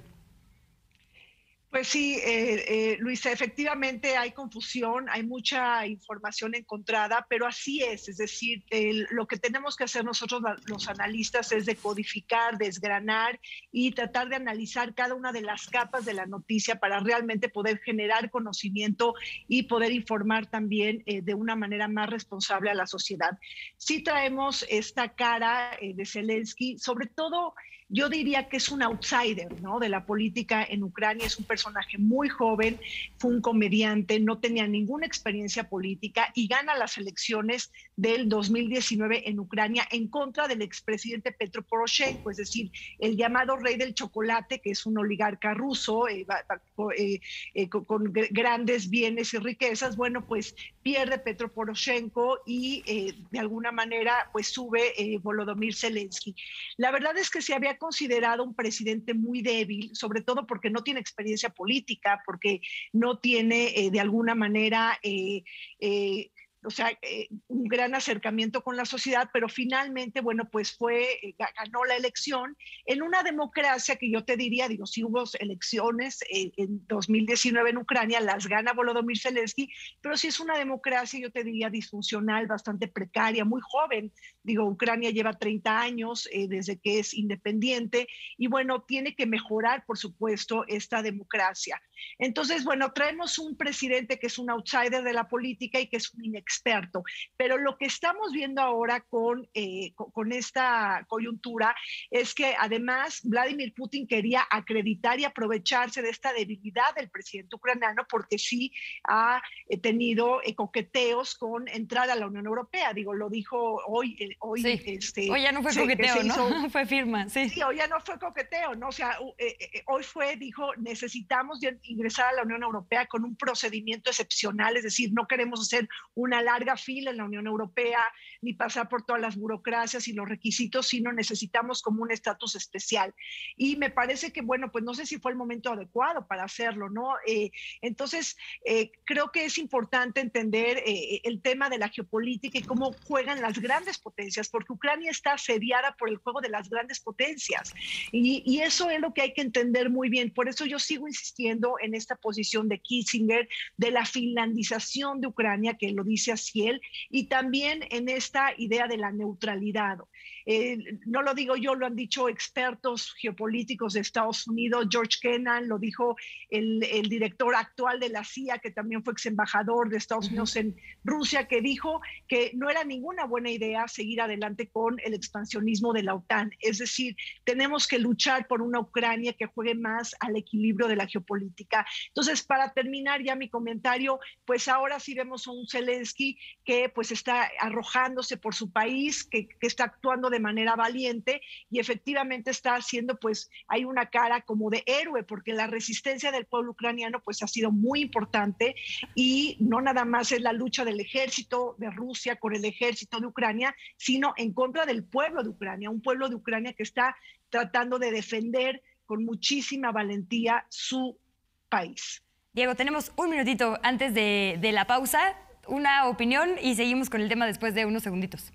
Pues sí, eh, eh, Luisa, efectivamente hay confusión, hay mucha información encontrada, pero así es, es decir, el, lo que tenemos que hacer nosotros los analistas es decodificar, desgranar y tratar de analizar cada una de las capas de la noticia para realmente poder generar conocimiento y poder informar también eh, de una manera más responsable a la sociedad. Sí traemos esta cara eh, de Zelensky, sobre todo yo diría que es un outsider, ¿no?, de la política en Ucrania. Es un personaje muy joven, fue un comediante, no tenía ninguna experiencia política y gana las elecciones del dos mil diecinueve en Ucrania en contra del expresidente Petro Poroshenko, es decir, el llamado rey del chocolate, que es un oligarca ruso eh, eh, eh, con, con grandes bienes y riquezas. Bueno, pues pierde Petro Poroshenko y eh, de alguna manera pues sube eh, Volodymyr Zelensky. La verdad es que se había considerado un presidente muy débil, sobre todo porque no tiene experiencia política, porque no tiene eh, de alguna manera eh, eh, o sea, eh, un gran acercamiento con la sociedad, pero finalmente, bueno, pues fue, eh, ganó la elección en una democracia que yo te diría, digo, si hubo elecciones eh, en dos mil diecinueve en Ucrania, las gana Volodymyr Zelensky, pero sí es una democracia, yo te diría, disfuncional, bastante precaria, muy joven. Digo, Ucrania lleva treinta años eh, desde que es independiente y bueno, tiene que mejorar, por supuesto, esta democracia. Entonces, bueno, traemos un presidente que es un outsider de la política y que es un inexperto, pero lo que estamos viendo ahora con, eh, con, con esta coyuntura es que además Vladimir Putin quería acreditar y aprovecharse de esta debilidad del presidente ucraniano porque sí ha eh, tenido eh, coqueteos con entrar a la Unión Europea. Digo, lo dijo hoy. Eh, hoy, sí. este, hoy ya no fue coqueteo, ¿no? Hizo, fue firma, sí. Sí, hoy ya no fue coqueteo, ¿no? O sea, eh, eh, hoy fue, dijo, necesitamos ingresar a la Unión Europea con un procedimiento excepcional, es decir, no queremos hacer una larga fila en la Unión Europea ni pasar por todas las burocracias y los requisitos, sino necesitamos como un estatus especial. Y me parece que, bueno, pues no sé si fue el momento adecuado para hacerlo, ¿no? Eh, entonces, eh, creo que es importante entender eh, el tema de la geopolítica y cómo juegan las grandes potencias, porque Ucrania está asediada por el juego de las grandes potencias. Y, y eso es lo que hay que entender muy bien. Por eso yo sigo insistiendo en esta posición de Kissinger, de la finlandización de Ucrania, que lo dice Francia, Ciel, y también en esta idea de la neutralidad. Eh, no lo digo yo, lo han dicho expertos geopolíticos de Estados Unidos. George Kennan, lo dijo el, el director actual de la C I A, que también fue ex embajador de Estados Unidos en Rusia, que dijo que no era ninguna buena idea seguir adelante con el expansionismo de la OTAN. Es decir, tenemos que luchar por una Ucrania que juegue más al equilibrio de la geopolítica. Entonces, para terminar ya mi comentario, pues ahora sí vemos a un Zelensky que pues está arrojándose por su país, que, que está actuando de manera valiente y efectivamente está haciendo, pues hay una cara como de héroe, porque la resistencia del pueblo ucraniano pues ha sido muy importante, y no nada más es la lucha del ejército de Rusia con el ejército de Ucrania, sino en contra del pueblo de Ucrania, un pueblo de Ucrania que está tratando de defender con muchísima valentía su país. Diego, tenemos un minutito antes de, de la pausa, una opinión y seguimos con el tema después de unos segunditos.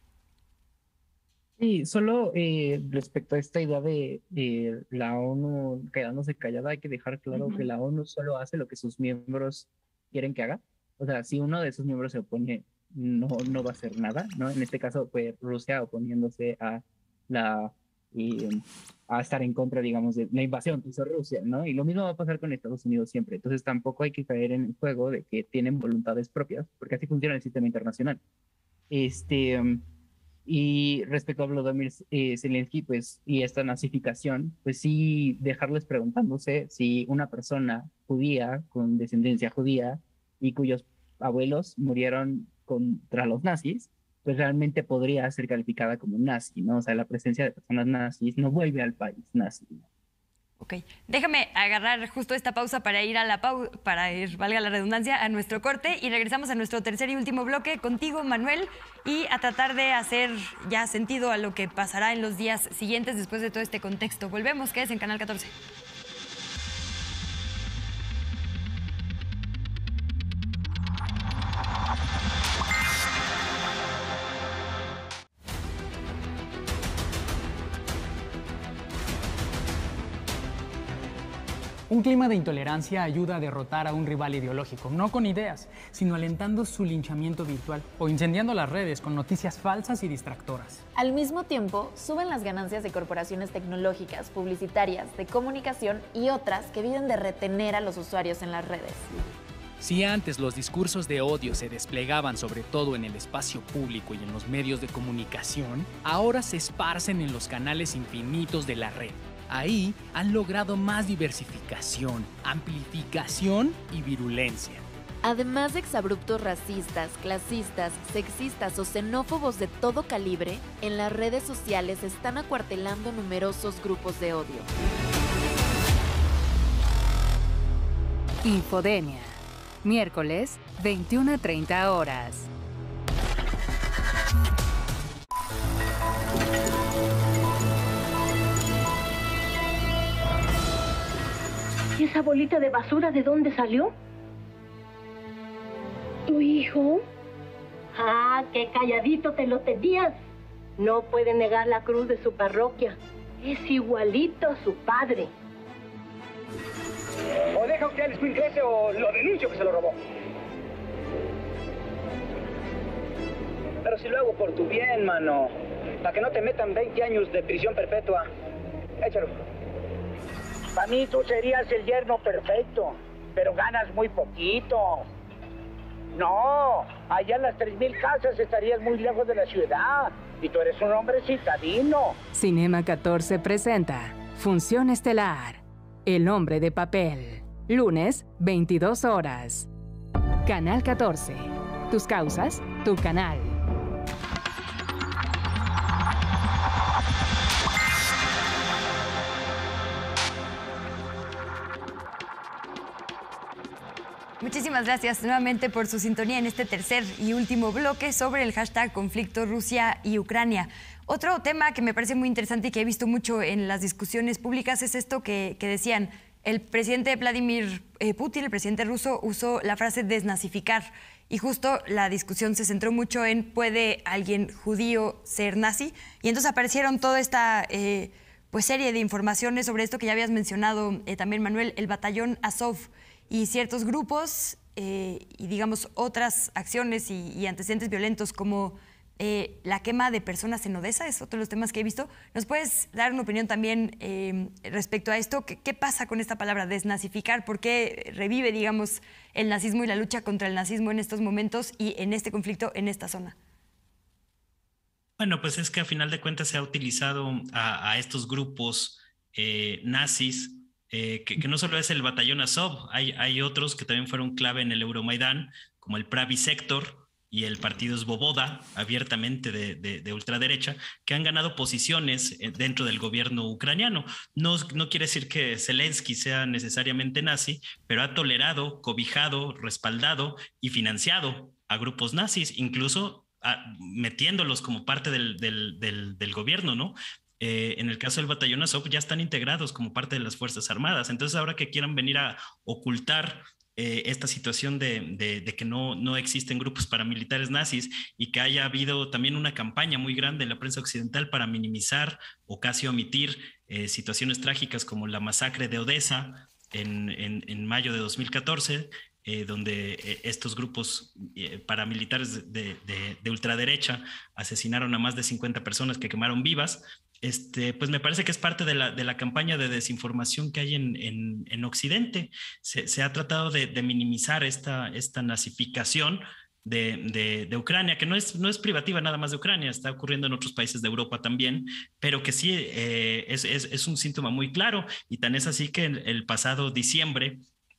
Sí, solo eh, respecto a esta idea de eh, la ONU quedándose callada, hay que dejar claro uh-huh. que la ONU solo hace lo que sus miembros quieren que haga. O sea, si uno de sus miembros se opone, no, no va a hacer nada, ¿no? En este caso, pues Rusia oponiéndose a la eh, a estar en contra, digamos, de la invasión que hizo Rusia, ¿no? Y lo mismo va a pasar con Estados Unidos siempre. Entonces tampoco hay que caer en el juego de que tienen voluntades propias, porque así funciona el sistema internacional. Este... Um, Y respecto a Volodymyr eh, Zelensky, pues, y esta nazificación, pues sí dejarles preguntándose si una persona judía, con descendencia judía, y cuyos abuelos murieron contra los nazis, pues realmente podría ser calificada como nazi, ¿no? O sea, la presencia de personas nazis no vuelve al país nazi, ¿no? Ok, déjame agarrar justo esta pausa para ir a la pausa, para ir, valga la redundancia, a nuestro corte, y regresamos a nuestro tercer y último bloque contigo, Manuel, y a tratar de hacer ya sentido a lo que pasará en los días siguientes después de todo este contexto. Volvemos, quédese en Canal catorce. Un clima de intolerancia ayuda a derrotar a un rival ideológico, no con ideas, sino alentando su linchamiento virtual o incendiando las redes con noticias falsas y distractoras. Al mismo tiempo, suben las ganancias de corporaciones tecnológicas, publicitarias, de comunicación y otras que viven de retener a los usuarios en las redes. Si antes los discursos de odio se desplegaban sobre todo en el espacio público y en los medios de comunicación, ahora se esparcen en los canales infinitos de la red. Ahí han logrado más diversificación, amplificación y virulencia. Además de exabruptos racistas, clasistas, sexistas o xenófobos de todo calibre, en las redes sociales están acuartelando numerosos grupos de odio. Infodemia, miércoles, veintiuna a treinta horas. ¿Y esa bolita de basura de dónde salió? ¿Tu hijo? Ah, qué calladito te lo tenías. No puede negar la cruz de su parroquia. Es igualito a su padre. O deja usted al escuincle ese o lo denuncio que se lo robó. Pero si lo hago por tu bien, mano. Para que no te metan veinte años de prisión perpetua. Échalo. Para mí tú serías el yerno perfecto, pero ganas muy poquito. No, allá en las tres mil casas estarías muy lejos de la ciudad y tú eres un hombre citadino. Cinema catorce presenta Función Estelar, El Hombre de Papel, lunes, veintidós horas. Canal catorce, tus causas, tu canal. Muchísimas gracias nuevamente por su sintonía en este tercer y último bloque sobre el hashtag conflicto Rusia y Ucrania. Otro tema que me parece muy interesante y que he visto mucho en las discusiones públicas es esto que, que decían. El presidente Vladimir eh, Putin, el presidente ruso, usó la frase desnazificar y justo la discusión se centró mucho en ¿puede alguien judío ser nazi? Y entonces aparecieron toda esta eh, pues serie de informaciones sobre esto que ya habías mencionado eh, también, Manuel, el batallón Azov y ciertos grupos eh, y digamos otras acciones y, y antecedentes violentos como eh, la quema de personas en Odessa, es otro de los temas que he visto. ¿Nos puedes dar una opinión también eh, respecto a esto? ¿Qué, ¿Qué pasa con esta palabra desnazificar? ¿Por qué revive, digamos, el nazismo y la lucha contra el nazismo en estos momentos y en este conflicto en esta zona? Bueno, pues es que a final de cuentas se ha utilizado a, a estos grupos eh, nazis, eh, que, que no solo es el batallón Azov, hay, hay otros que también fueron clave en el Euromaidán, como el Pravi Sector y el partido Svoboda, abiertamente de, de, de ultraderecha, que han ganado posiciones dentro del gobierno ucraniano. No, no quiere decir que Zelensky sea necesariamente nazi, pero ha tolerado, cobijado, respaldado y financiado a grupos nazis, incluso a, metiéndolos como parte del, del, del, del gobierno, ¿no? Eh, en el caso del batallón Azov ya están integrados como parte de las Fuerzas Armadas. Entonces ahora que quieran venir a ocultar eh, esta situación de, de, de que no, no existen grupos paramilitares nazis y que haya habido también una campaña muy grande en la prensa occidental para minimizar o casi omitir eh, situaciones trágicas como la masacre de Odessa en, en, en mayo de dos mil catorce, Eh, donde eh, estos grupos eh, paramilitares de, de, de ultraderecha asesinaron a más de cincuenta personas que quemaron vivas, este, pues me parece que es parte de la, de la campaña de desinformación que hay en, en, en Occidente. Se, se ha tratado de, de minimizar esta, esta nazificación de, de, de Ucrania, que no es, no es privativa nada más de Ucrania, está ocurriendo en otros países de Europa también, pero que sí eh, es, es, es un síntoma muy claro, y tan es así que el, el pasado diciembre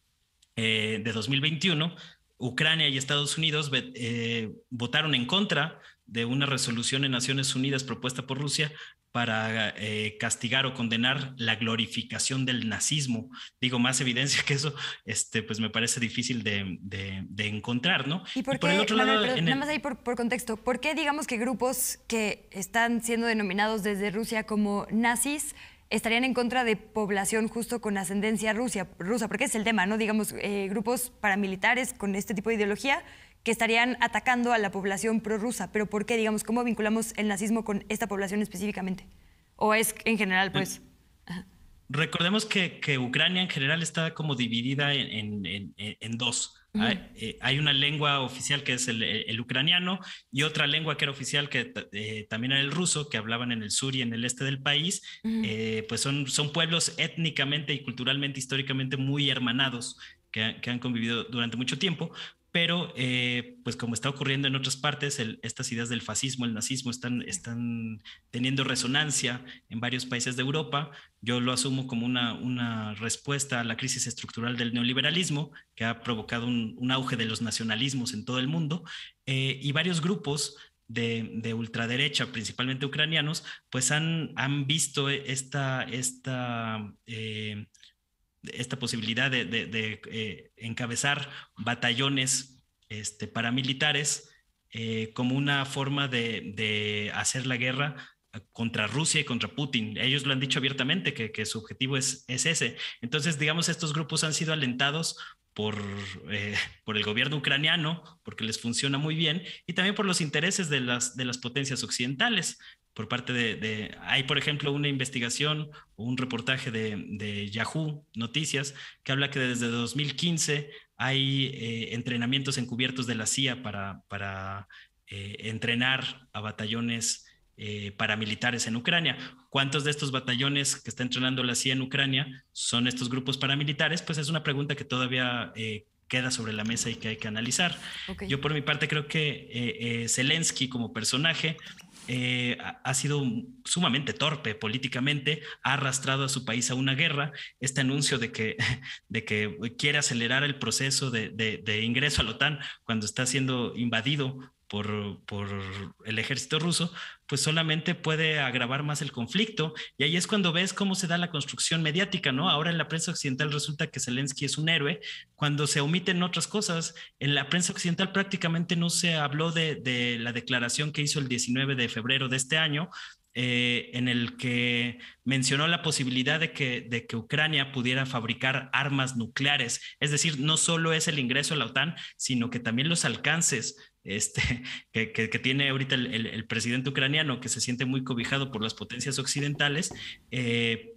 Eh, de dos mil veintiuno, Ucrania y Estados Unidos eh, votaron en contra de una resolución en Naciones Unidas propuesta por Rusia para eh, castigar o condenar la glorificación del nazismo. Digo, más evidencia que eso, este, pues me parece difícil de, de, de encontrar, ¿no? ¿Y por, y por qué, el otro Manuel, lado, pero, en nada el... más ahí por, por contexto, ¿por qué digamos que grupos que están siendo denominados desde Rusia como nazis estarían en contra de población justo con ascendencia rusa? rusa porque es el tema, ¿no? Digamos, eh, grupos paramilitares con este tipo de ideología que estarían atacando a la población prorrusa. ¿Pero por qué? Digamos, ¿cómo vinculamos el nazismo con esta población específicamente? ¿O es en general, pues? Ajá. Recordemos que, que Ucrania en general está como dividida en, en, en, en dos. Uh-huh. Hay, eh, hay una lengua oficial que es el, el ucraniano y otra lengua que era oficial que eh, también era el ruso, que hablaban en el sur y en el este del país. Uh-huh. eh, pues son, son pueblos étnicamente y culturalmente, históricamente muy hermanados que, que han convivido durante mucho tiempo. Pero, eh, pues como está ocurriendo en otras partes, el, estas ideas del fascismo, el nazismo están, están teniendo resonancia en varios países de Europa. Yo lo asumo como una, una respuesta a la crisis estructural del neoliberalismo, que ha provocado un, un auge de los nacionalismos en todo el mundo, eh, y varios grupos de, de ultraderecha, principalmente ucranianos, pues han, han visto esta... esta eh, esta posibilidad de, de, de eh, encabezar batallones este, paramilitares eh, como una forma de, de hacer la guerra contra Rusia y contra Putin. Ellos lo han dicho abiertamente, que, que su objetivo es, es ese. Entonces, digamos, estos grupos han sido alentados por, eh, por el gobierno ucraniano, porque les funciona muy bien, y también por los intereses de las, de las potencias occidentales. Por parte de, de, hay por ejemplo una investigación o un reportaje de, de Yahoo Noticias que habla que desde dos mil quince hay eh, entrenamientos encubiertos de la C I A para, para eh, entrenar a batallones eh, paramilitares en Ucrania. ¿Cuántos de estos batallones que está entrenando la C I A en Ucrania son estos grupos paramilitares? Pues es una pregunta que todavía eh, queda sobre la mesa y que hay que analizar. Okay. Yo por mi parte creo que eh, eh, Zelensky como personaje Eh, ha sido sumamente torpe políticamente, ha arrastrado a su país a una guerra. Este anuncio de que, de que quiere acelerar el proceso de, de, de ingreso a la OTAN cuando está siendo invadido por, por el ejército ruso, pues solamente puede agravar más el conflicto. Y ahí es cuando ves cómo se da la construcción mediática, ¿no? Ahora en la prensa occidental resulta que Zelensky es un héroe, cuando se omiten otras cosas. En la prensa occidental prácticamente no se habló de, de la declaración que hizo el diecinueve de febrero de este año, Eh, en el que mencionó la posibilidad de que, de que Ucrania pudiera fabricar armas nucleares. Es decir, no solo es el ingreso a la OTAN, sino que también los alcances este, que, que, que tiene ahorita el, el, el presidente ucraniano, que se siente muy cobijado por las potencias occidentales, eh,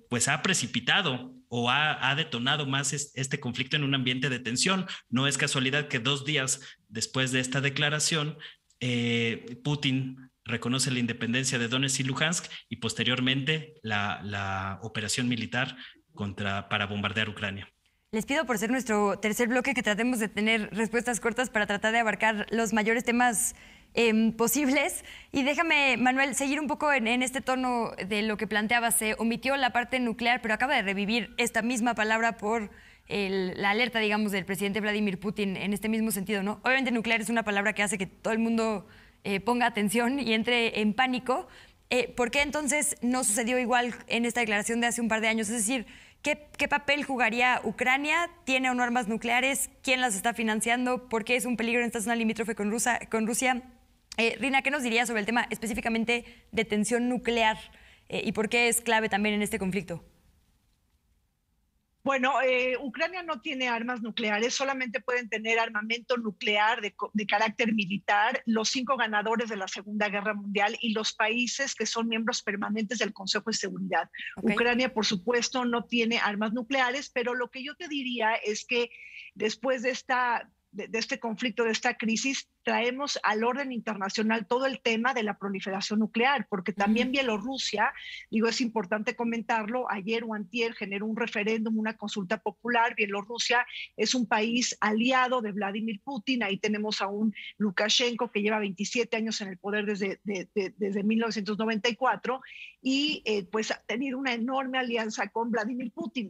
pues ha precipitado o ha, ha detonado más es, este conflicto en un ambiente de tensión. No es casualidad que dos días después de esta declaración, eh, Putin reconoce la independencia de Donetsk y Luhansk y posteriormente la, la operación militar contra, para bombardear Ucrania. Les pido por ser nuestro tercer bloque que tratemos de tener respuestas cortas para tratar de abarcar los mayores temas eh, posibles. Y déjame, Manuel, seguir un poco en, en este tono de lo que planteaba. Se omitió la parte nuclear, pero acaba de revivir esta misma palabra por el, la alerta, digamos, del presidente Vladimir Putin en este mismo sentido, ¿no? Obviamente nuclear es una palabra que hace que todo el mundo eh, ponga atención y entre en pánico. Eh, ¿Por qué entonces no sucedió igual en esta declaración de hace un par de años? Es decir, ¿Qué, ¿qué papel jugaría Ucrania? ¿Tiene o no armas nucleares? ¿Quién las está financiando? ¿Por qué es un peligro en esta zona limítrofe con, Rusa, con Rusia? Eh, Rina, ¿qué nos diría sobre el tema específicamente de tensión nuclear eh, y por qué es clave también en este conflicto? Bueno, eh, Ucrania no tiene armas nucleares, solamente pueden tener armamento nuclear de, de carácter militar los cinco ganadores de la Segunda Guerra Mundial y los países que son miembros permanentes del Consejo de Seguridad. Okay. Ucrania, por supuesto, no tiene armas nucleares, pero lo que yo te diría es que después de esta... De, de este conflicto, de esta crisis, traemos al orden internacional todo el tema de la proliferación nuclear, porque también Bielorrusia, digo, es importante comentarlo, ayer o antier generó un referéndum, una consulta popular. Bielorrusia es un país aliado de Vladimir Putin, ahí tenemos a un Lukashenko que lleva veintisiete años en el poder desde, de, de, desde mil novecientos noventa y cuatro y eh, pues ha tenido una enorme alianza con Vladimir Putin.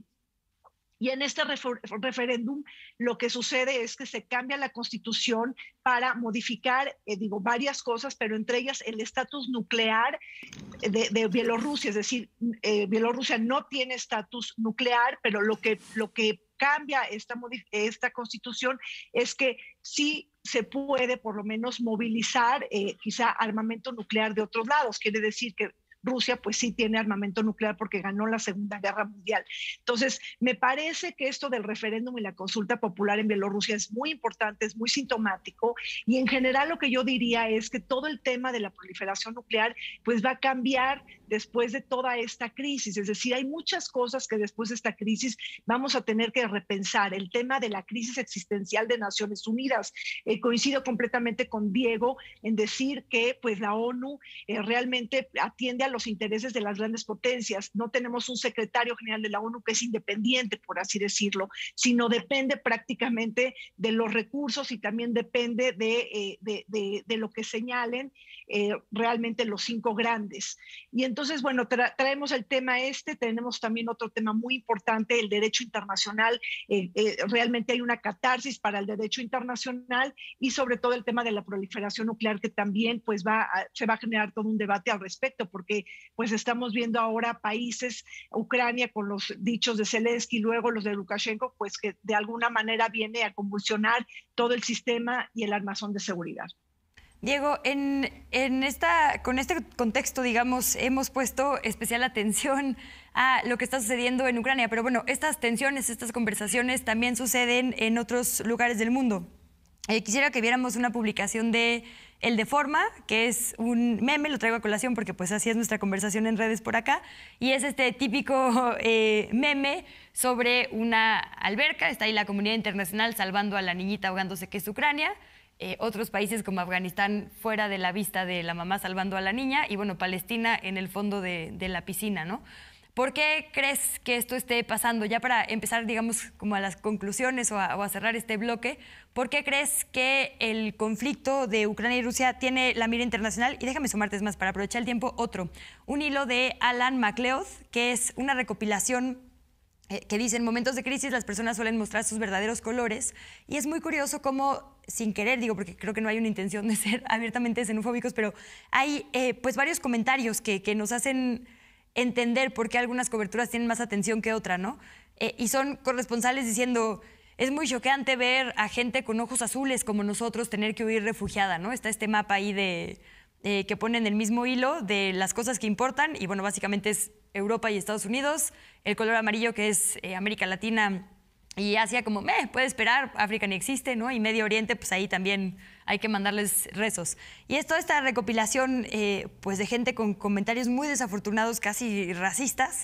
Y en este refer referéndum lo que sucede es que se cambia la constitución para modificar, eh, digo, varias cosas, pero entre ellas el estatus nuclear de, de Bielorrusia. Es decir, eh, Bielorrusia no tiene estatus nuclear, pero lo que, lo que cambia esta, esta constitución es que sí se puede por lo menos movilizar eh, quizá armamento nuclear de otros lados. Quiere decir que Rusia pues sí tiene armamento nuclear porque ganó la Segunda Guerra Mundial. Entonces, me parece que esto del referéndum y la consulta popular en Bielorrusia es muy importante, es muy sintomático, y en general lo que yo diría es que todo el tema de la proliferación nuclear pues va a cambiar después de toda esta crisis. Es decir, hay muchas cosas que después de esta crisis vamos a tener que repensar. El tema de la crisis existencial de Naciones Unidas. Eh, coincido completamente con Diego en decir que pues la ONU eh, realmente atiende a los intereses de las grandes potencias. No tenemos un secretario general de la ONU que es independiente, por así decirlo, sino depende prácticamente de los recursos y también depende de, eh, de, de, de lo que señalen eh, realmente los cinco grandes. Y entonces, bueno, tra traemos el tema este, tenemos también otro tema muy importante, el derecho internacional. Eh, eh, realmente hay una catarsis para el derecho internacional y sobre todo el tema de la proliferación nuclear, que también pues va a, se va a generar todo un debate al respecto, porque pues estamos viendo ahora países, Ucrania con los dichos de Zelensky, luego los de Lukashenko, pues que de alguna manera viene a convulsionar todo el sistema y el armazón de seguridad. Diego, en, en esta, con este contexto, digamos, hemos puesto especial atención a lo que está sucediendo en Ucrania, pero bueno, estas tensiones, estas conversaciones también suceden en otros lugares del mundo. Eh, quisiera que viéramos una publicación de El Deforma, que es un meme, lo traigo a colación porque pues así es nuestra conversación en redes por acá, y es este típico eh, meme sobre una alberca. Está ahí la comunidad internacional salvando a la niñita ahogándose, que es Ucrania. Eh, otros países como Afganistán fuera de la vista de la mamá salvando a la niña, y bueno, Palestina en el fondo de, de la piscina, ¿no? ¿Por qué crees que esto esté pasando? Ya para empezar, digamos, como a las conclusiones o a, o a cerrar este bloque, ¿por qué crees que el conflicto de Ucrania y Rusia tiene la mira internacional? Y déjame sumarte, es más, para aprovechar el tiempo, otro. Un hilo de Alan MacLeod, que es una recopilación eh, que dice: en momentos de crisis las personas suelen mostrar sus verdaderos colores. Y es muy curioso cómo, sin querer, digo, porque creo que no hay una intención de ser abiertamente xenofóbicos, pero hay eh, pues varios comentarios que, que nos hacen entender por qué algunas coberturas tienen más atención que otra, ¿no? Eh, y son corresponsales diciendo: es muy choqueante ver a gente con ojos azules como nosotros tener que huir refugiada, ¿no? Está este mapa ahí de, eh, que ponen el mismo hilo de las cosas que importan, y bueno, básicamente es Europa y Estados Unidos, el color amarillo que es eh, América Latina y Asia, como, meh, puede esperar, África ni existe, ¿no? Y Medio Oriente, pues ahí también hay que mandarles rezos. Y es toda esta recopilación eh, pues de gente con comentarios muy desafortunados, casi racistas,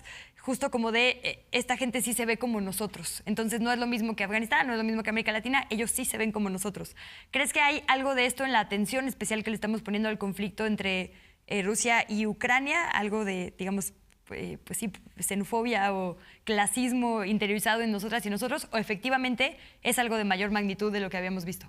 justo como de eh, esta gente sí se ve como nosotros. Entonces no es lo mismo que Afganistán, no es lo mismo que América Latina, ellos sí se ven como nosotros. ¿Crees que hay algo de esto en la atención especial que le estamos poniendo al conflicto entre eh, Rusia y Ucrania? Algo de, digamos, eh, pues sí, xenofobia o clasismo interiorizado en nosotras y nosotros, o efectivamente es algo de mayor magnitud de lo que habíamos visto?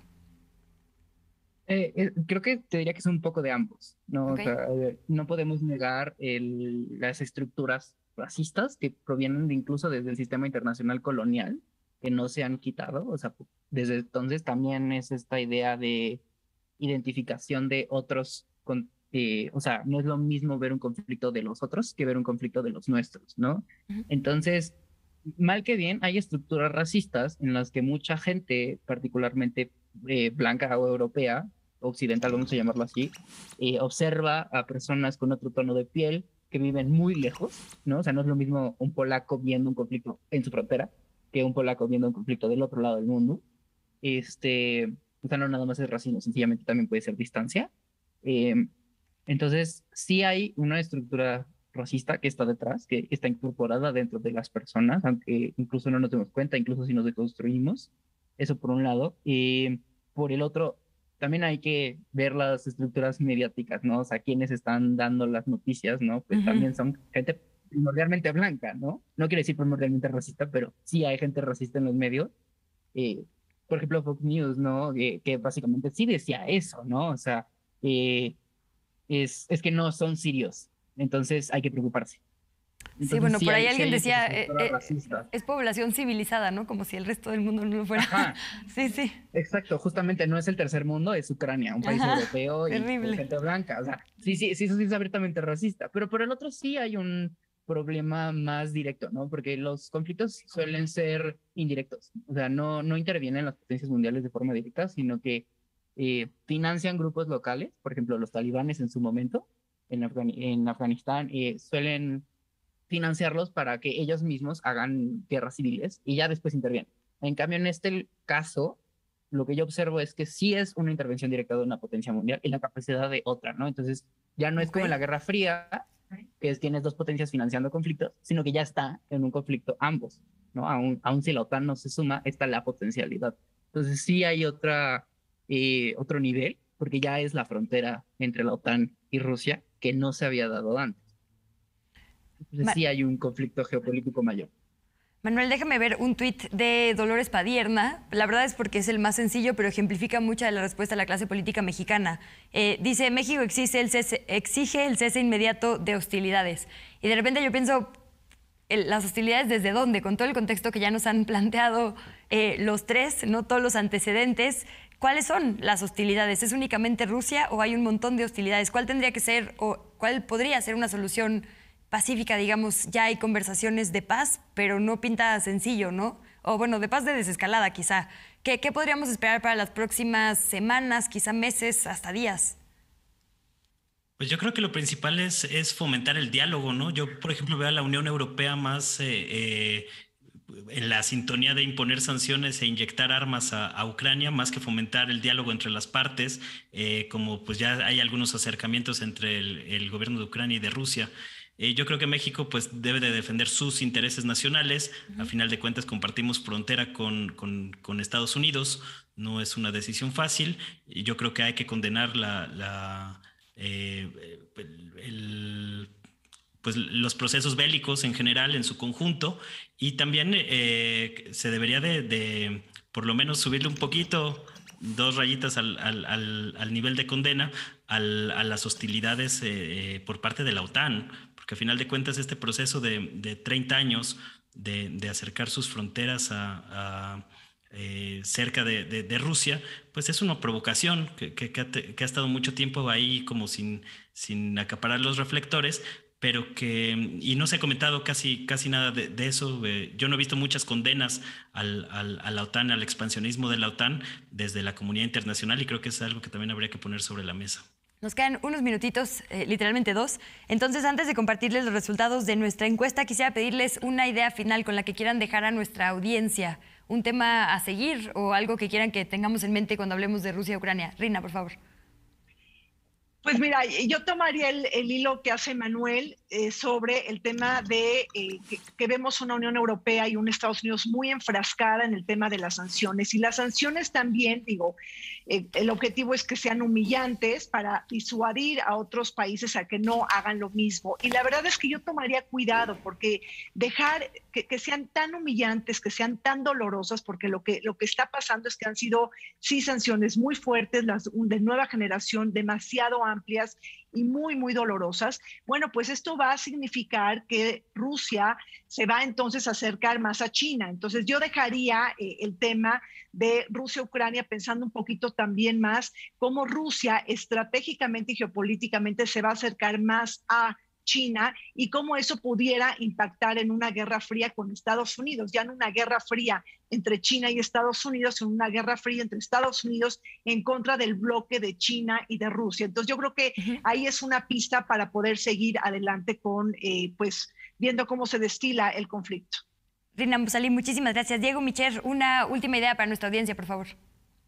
Eh, eh, creo que te diría que es un poco de ambos, ¿no? Okay. O sea, eh, no podemos negar el, las estructuras racistas que provienen de incluso desde el sistema internacional colonial, que no se han quitado. O sea, desde entonces también es esta idea de identificación de otros, con, eh, o sea, no es lo mismo ver un conflicto de los otros que ver un conflicto de los nuestros, ¿no? Uh-huh. Entonces, mal que bien, hay estructuras racistas en las que mucha gente, particularmente eh, blanca o europea, occidental, vamos a llamarlo así, eh, observa a personas con otro tono de piel que viven muy lejos, ¿no? O sea, no es lo mismo un polaco viendo un conflicto en su frontera que un polaco viendo un conflicto del otro lado del mundo. Este, o sea, no nada más es racismo, sencillamente también puede ser distancia. Eh, entonces, sí hay una estructura racista que está detrás, que está incorporada dentro de las personas, aunque incluso no nos demos cuenta, incluso si nos deconstruimos. Eso por un lado. Y por el otro, también hay que ver las estructuras mediáticas, ¿no? O sea, quienes están dando las noticias, ¿no? Pues uh-huh. también son gente primordialmente blanca, ¿no? No quiero decir primordialmente racista, pero sí hay gente racista en los medios. Eh, por ejemplo, Fox News, ¿no? Eh, que básicamente sí decía eso, ¿no? O sea, eh, es, es que no son sirios, entonces hay que preocuparse. Entonces, sí, bueno, sí por ahí hay, alguien sí decía, eh, eh, es población civilizada, ¿no? Como si el resto del mundo no lo fuera. Ajá. Sí, sí. Exacto, justamente no es el tercer mundo, es Ucrania, un país Ajá, europeo terrible. Y gente blanca. O sea, sí, sí, sí, eso sí es abiertamente racista. Pero por el otro sí hay un problema más directo, ¿no? Porque los conflictos suelen ser indirectos. O sea, no, no intervienen las potencias mundiales de forma directa, sino que eh, financian grupos locales. Por ejemplo, los talibanes en su momento, en, Afgan- en Afganistán, eh, suelen financiarlos para que ellos mismos hagan guerras civiles y ya después intervienen. En cambio, en este caso, lo que yo observo es que sí es una intervención directa de una potencia mundial y la capacidad de otra, ¿no? Entonces, ya no es okay. como en la Guerra Fría, que es, tienes dos potencias financiando conflictos, sino que ya está en un conflicto ambos, ¿no? Aún, aún si la OTAN no se suma, está la potencialidad. Entonces, sí hay otra, eh, otro nivel, porque ya es la frontera entre la OTAN y Rusia que no se había dado antes. Entonces, Ma- sí hay un conflicto geopolítico mayor. Manuel, déjame ver un tuit de Dolores Padierna. La verdad es porque es el más sencillo, pero ejemplifica mucha de la respuesta a la clase política mexicana. Eh, dice, México exige el, cese, exige el cese inmediato de hostilidades. Y de repente yo pienso, el, ¿las hostilidades desde dónde? Con todo el contexto que ya nos han planteado eh, los tres, no todos los antecedentes. ¿Cuáles son las hostilidades? ¿Es únicamente Rusia o hay un montón de hostilidades? ¿Cuál tendría que ser o cuál podría ser una solución pacífica, digamos? Ya hay conversaciones de paz, pero no pinta sencillo, ¿no? O bueno, de paz de desescalada quizá. ¿Qué, qué podríamos esperar para las próximas semanas, quizá meses, hasta días? Pues yo creo que lo principal es, es fomentar el diálogo, ¿no? Yo, por ejemplo, veo a la Unión Europea más eh, eh, en la sintonía de imponer sanciones e inyectar armas a, a Ucrania, más que fomentar el diálogo entre las partes, eh, como pues ya hay algunos acercamientos entre el, el gobierno de Ucrania y de Rusia. Eh, yo creo que México pues, debe de defender sus intereses nacionales. Uh-huh. A final de cuentas compartimos frontera con, con, con Estados Unidos. No es una decisión fácil. Y yo creo que hay que condenar la, la, eh, el, el, pues, los procesos bélicos en general, en su conjunto. Y también eh, se debería de, de por lo menos subirle un poquito, dos rayitas al, al, al, al nivel de condena al, a las hostilidades eh, por parte de la OTAN. Porque a final de cuentas este proceso de, de treinta años de, de acercar sus fronteras a, a eh, cerca de, de, de Rusia, pues es una provocación que, que, que, ha, que ha estado mucho tiempo ahí como sin, sin acaparar los reflectores, pero que, y no se ha comentado casi, casi nada de, de eso. Eh, yo no he visto muchas condenas al, al, a la OTAN, al expansionismo de la OTAN desde la comunidad internacional, y creo que es algo que también habría que poner sobre la mesa. Nos quedan unos minutitos, eh, literalmente dos. Entonces, antes de compartirles los resultados de nuestra encuesta, quisiera pedirles una idea final con la que quieran dejar a nuestra audiencia, un tema a seguir o algo que quieran que tengamos en mente cuando hablemos de Rusia y Ucrania. Rina, por favor. Pues mira, yo tomaría el, el hilo que hace Manuel eh, sobre el tema de eh, que, que vemos una Unión Europea y un Estados Unidos muy enfrascada en el tema de las sanciones. Y las sanciones también, digo, eh, el objetivo es que sean humillantes para disuadir a otros países a que no hagan lo mismo. Y la verdad es que yo tomaría cuidado porque dejar que, que sean tan humillantes, que sean tan dolorosas, porque lo que, lo que está pasando es que han sido, sí, sanciones muy fuertes, las de nueva generación, demasiado amplias, amplias y muy, muy dolorosas. Bueno, pues esto va a significar que Rusia se va entonces a acercar más a China. Entonces yo dejaría eh, el tema de Rusia-Ucrania pensando un poquito también más cómo Rusia estratégicamente y geopolíticamente se va a acercar más a China y cómo eso pudiera impactar en una guerra fría con Estados Unidos, ya no una guerra fría entre China y Estados Unidos, sino una guerra fría entre Estados Unidos en contra del bloque de China y de Rusia. Entonces yo creo que uh-huh. ahí es una pista para poder seguir adelante con, eh, pues, viendo cómo se destila el conflicto. Rina Musalí, muchísimas gracias. Diego Micher, una última idea para nuestra audiencia, por favor.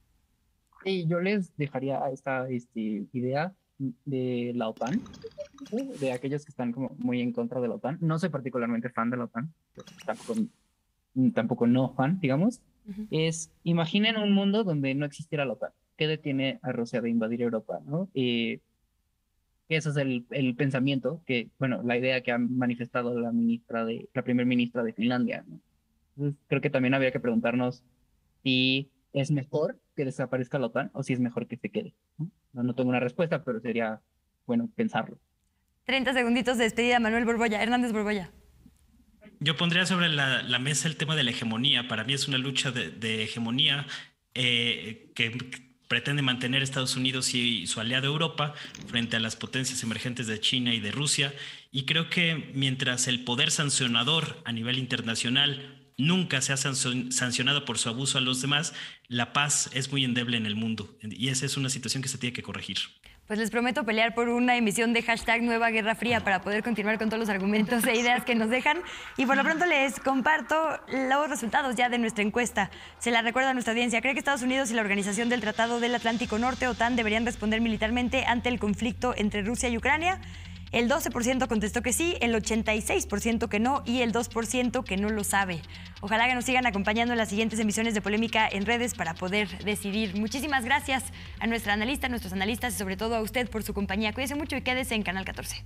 Sí, yo les dejaría esta este, idea de la OTAN, de aquellos que están como muy en contra de la OTAN. No soy particularmente fan de la OTAN, pero tampoco, tampoco no fan, digamos. Uh-huh. Es, imaginen un mundo donde no existiera la OTAN. ¿Qué detiene a Rusia de invadir Europa, no? Eh, ese es el, el pensamiento, que, bueno, la idea que ha manifestado la ministra de, la primer ministra de Finlandia, ¿no? Entonces, creo que también habría que preguntarnos si es mejor que desaparezca la OTAN o si es mejor que se quede, ¿no? No, no tengo una respuesta, pero sería bueno pensarlo. treinta segunditos de despedida, Manuel Borbolla. Hernández Borbolla. Yo pondría sobre la, la mesa el tema de la hegemonía. Para mí es una lucha de, de hegemonía eh, que pretende mantener Estados Unidos y su aliado Europa frente a las potencias emergentes de China y de Rusia. Y creo que mientras el poder sancionador a nivel internacional nunca se ha sancionado por su abuso a los demás, la paz es muy endeble en el mundo. Y esa es una situación que se tiene que corregir. Pues les prometo pelear por una emisión de hashtag Nueva Guerra Fría para poder continuar con todos los argumentos e ideas que nos dejan. Y por lo pronto les comparto los resultados ya de nuestra encuesta. Se la recuerdo a nuestra audiencia. ¿Cree que Estados Unidos y la Organización del Tratado del Atlántico Norte, OTAN, deberían responder militarmente ante el conflicto entre Rusia y Ucrania? El doce por ciento contestó que sí, el ochenta y seis por ciento que no y el dos por ciento que no lo sabe. Ojalá que nos sigan acompañando en las siguientes emisiones de Polémica en Redes para poder decidir. Muchísimas gracias a nuestra analista, a nuestros analistas y sobre todo a usted por su compañía. Cuídese mucho y quédese en Canal catorce.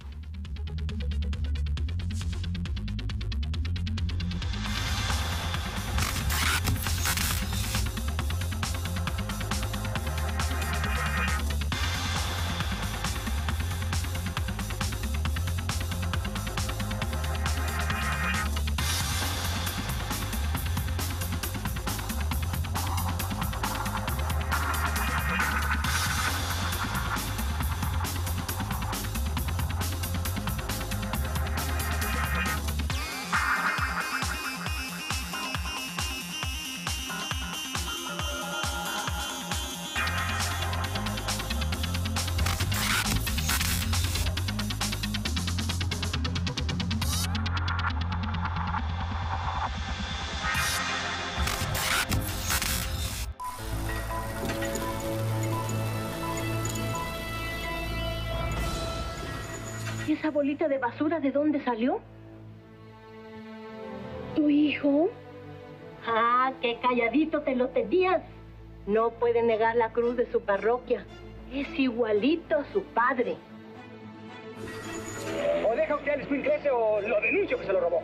¿Y esa bolita de basura de dónde salió? ¿Tu hijo? Ah, qué calladito te lo tenías. No puede negar la cruz de su parroquia. Es igualito a su padre. O deja usted al escuinclese o lo denuncio que se lo robó.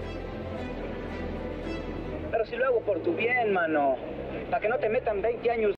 Pero si lo hago por tu bien, mano. Para que no te metan veinte años.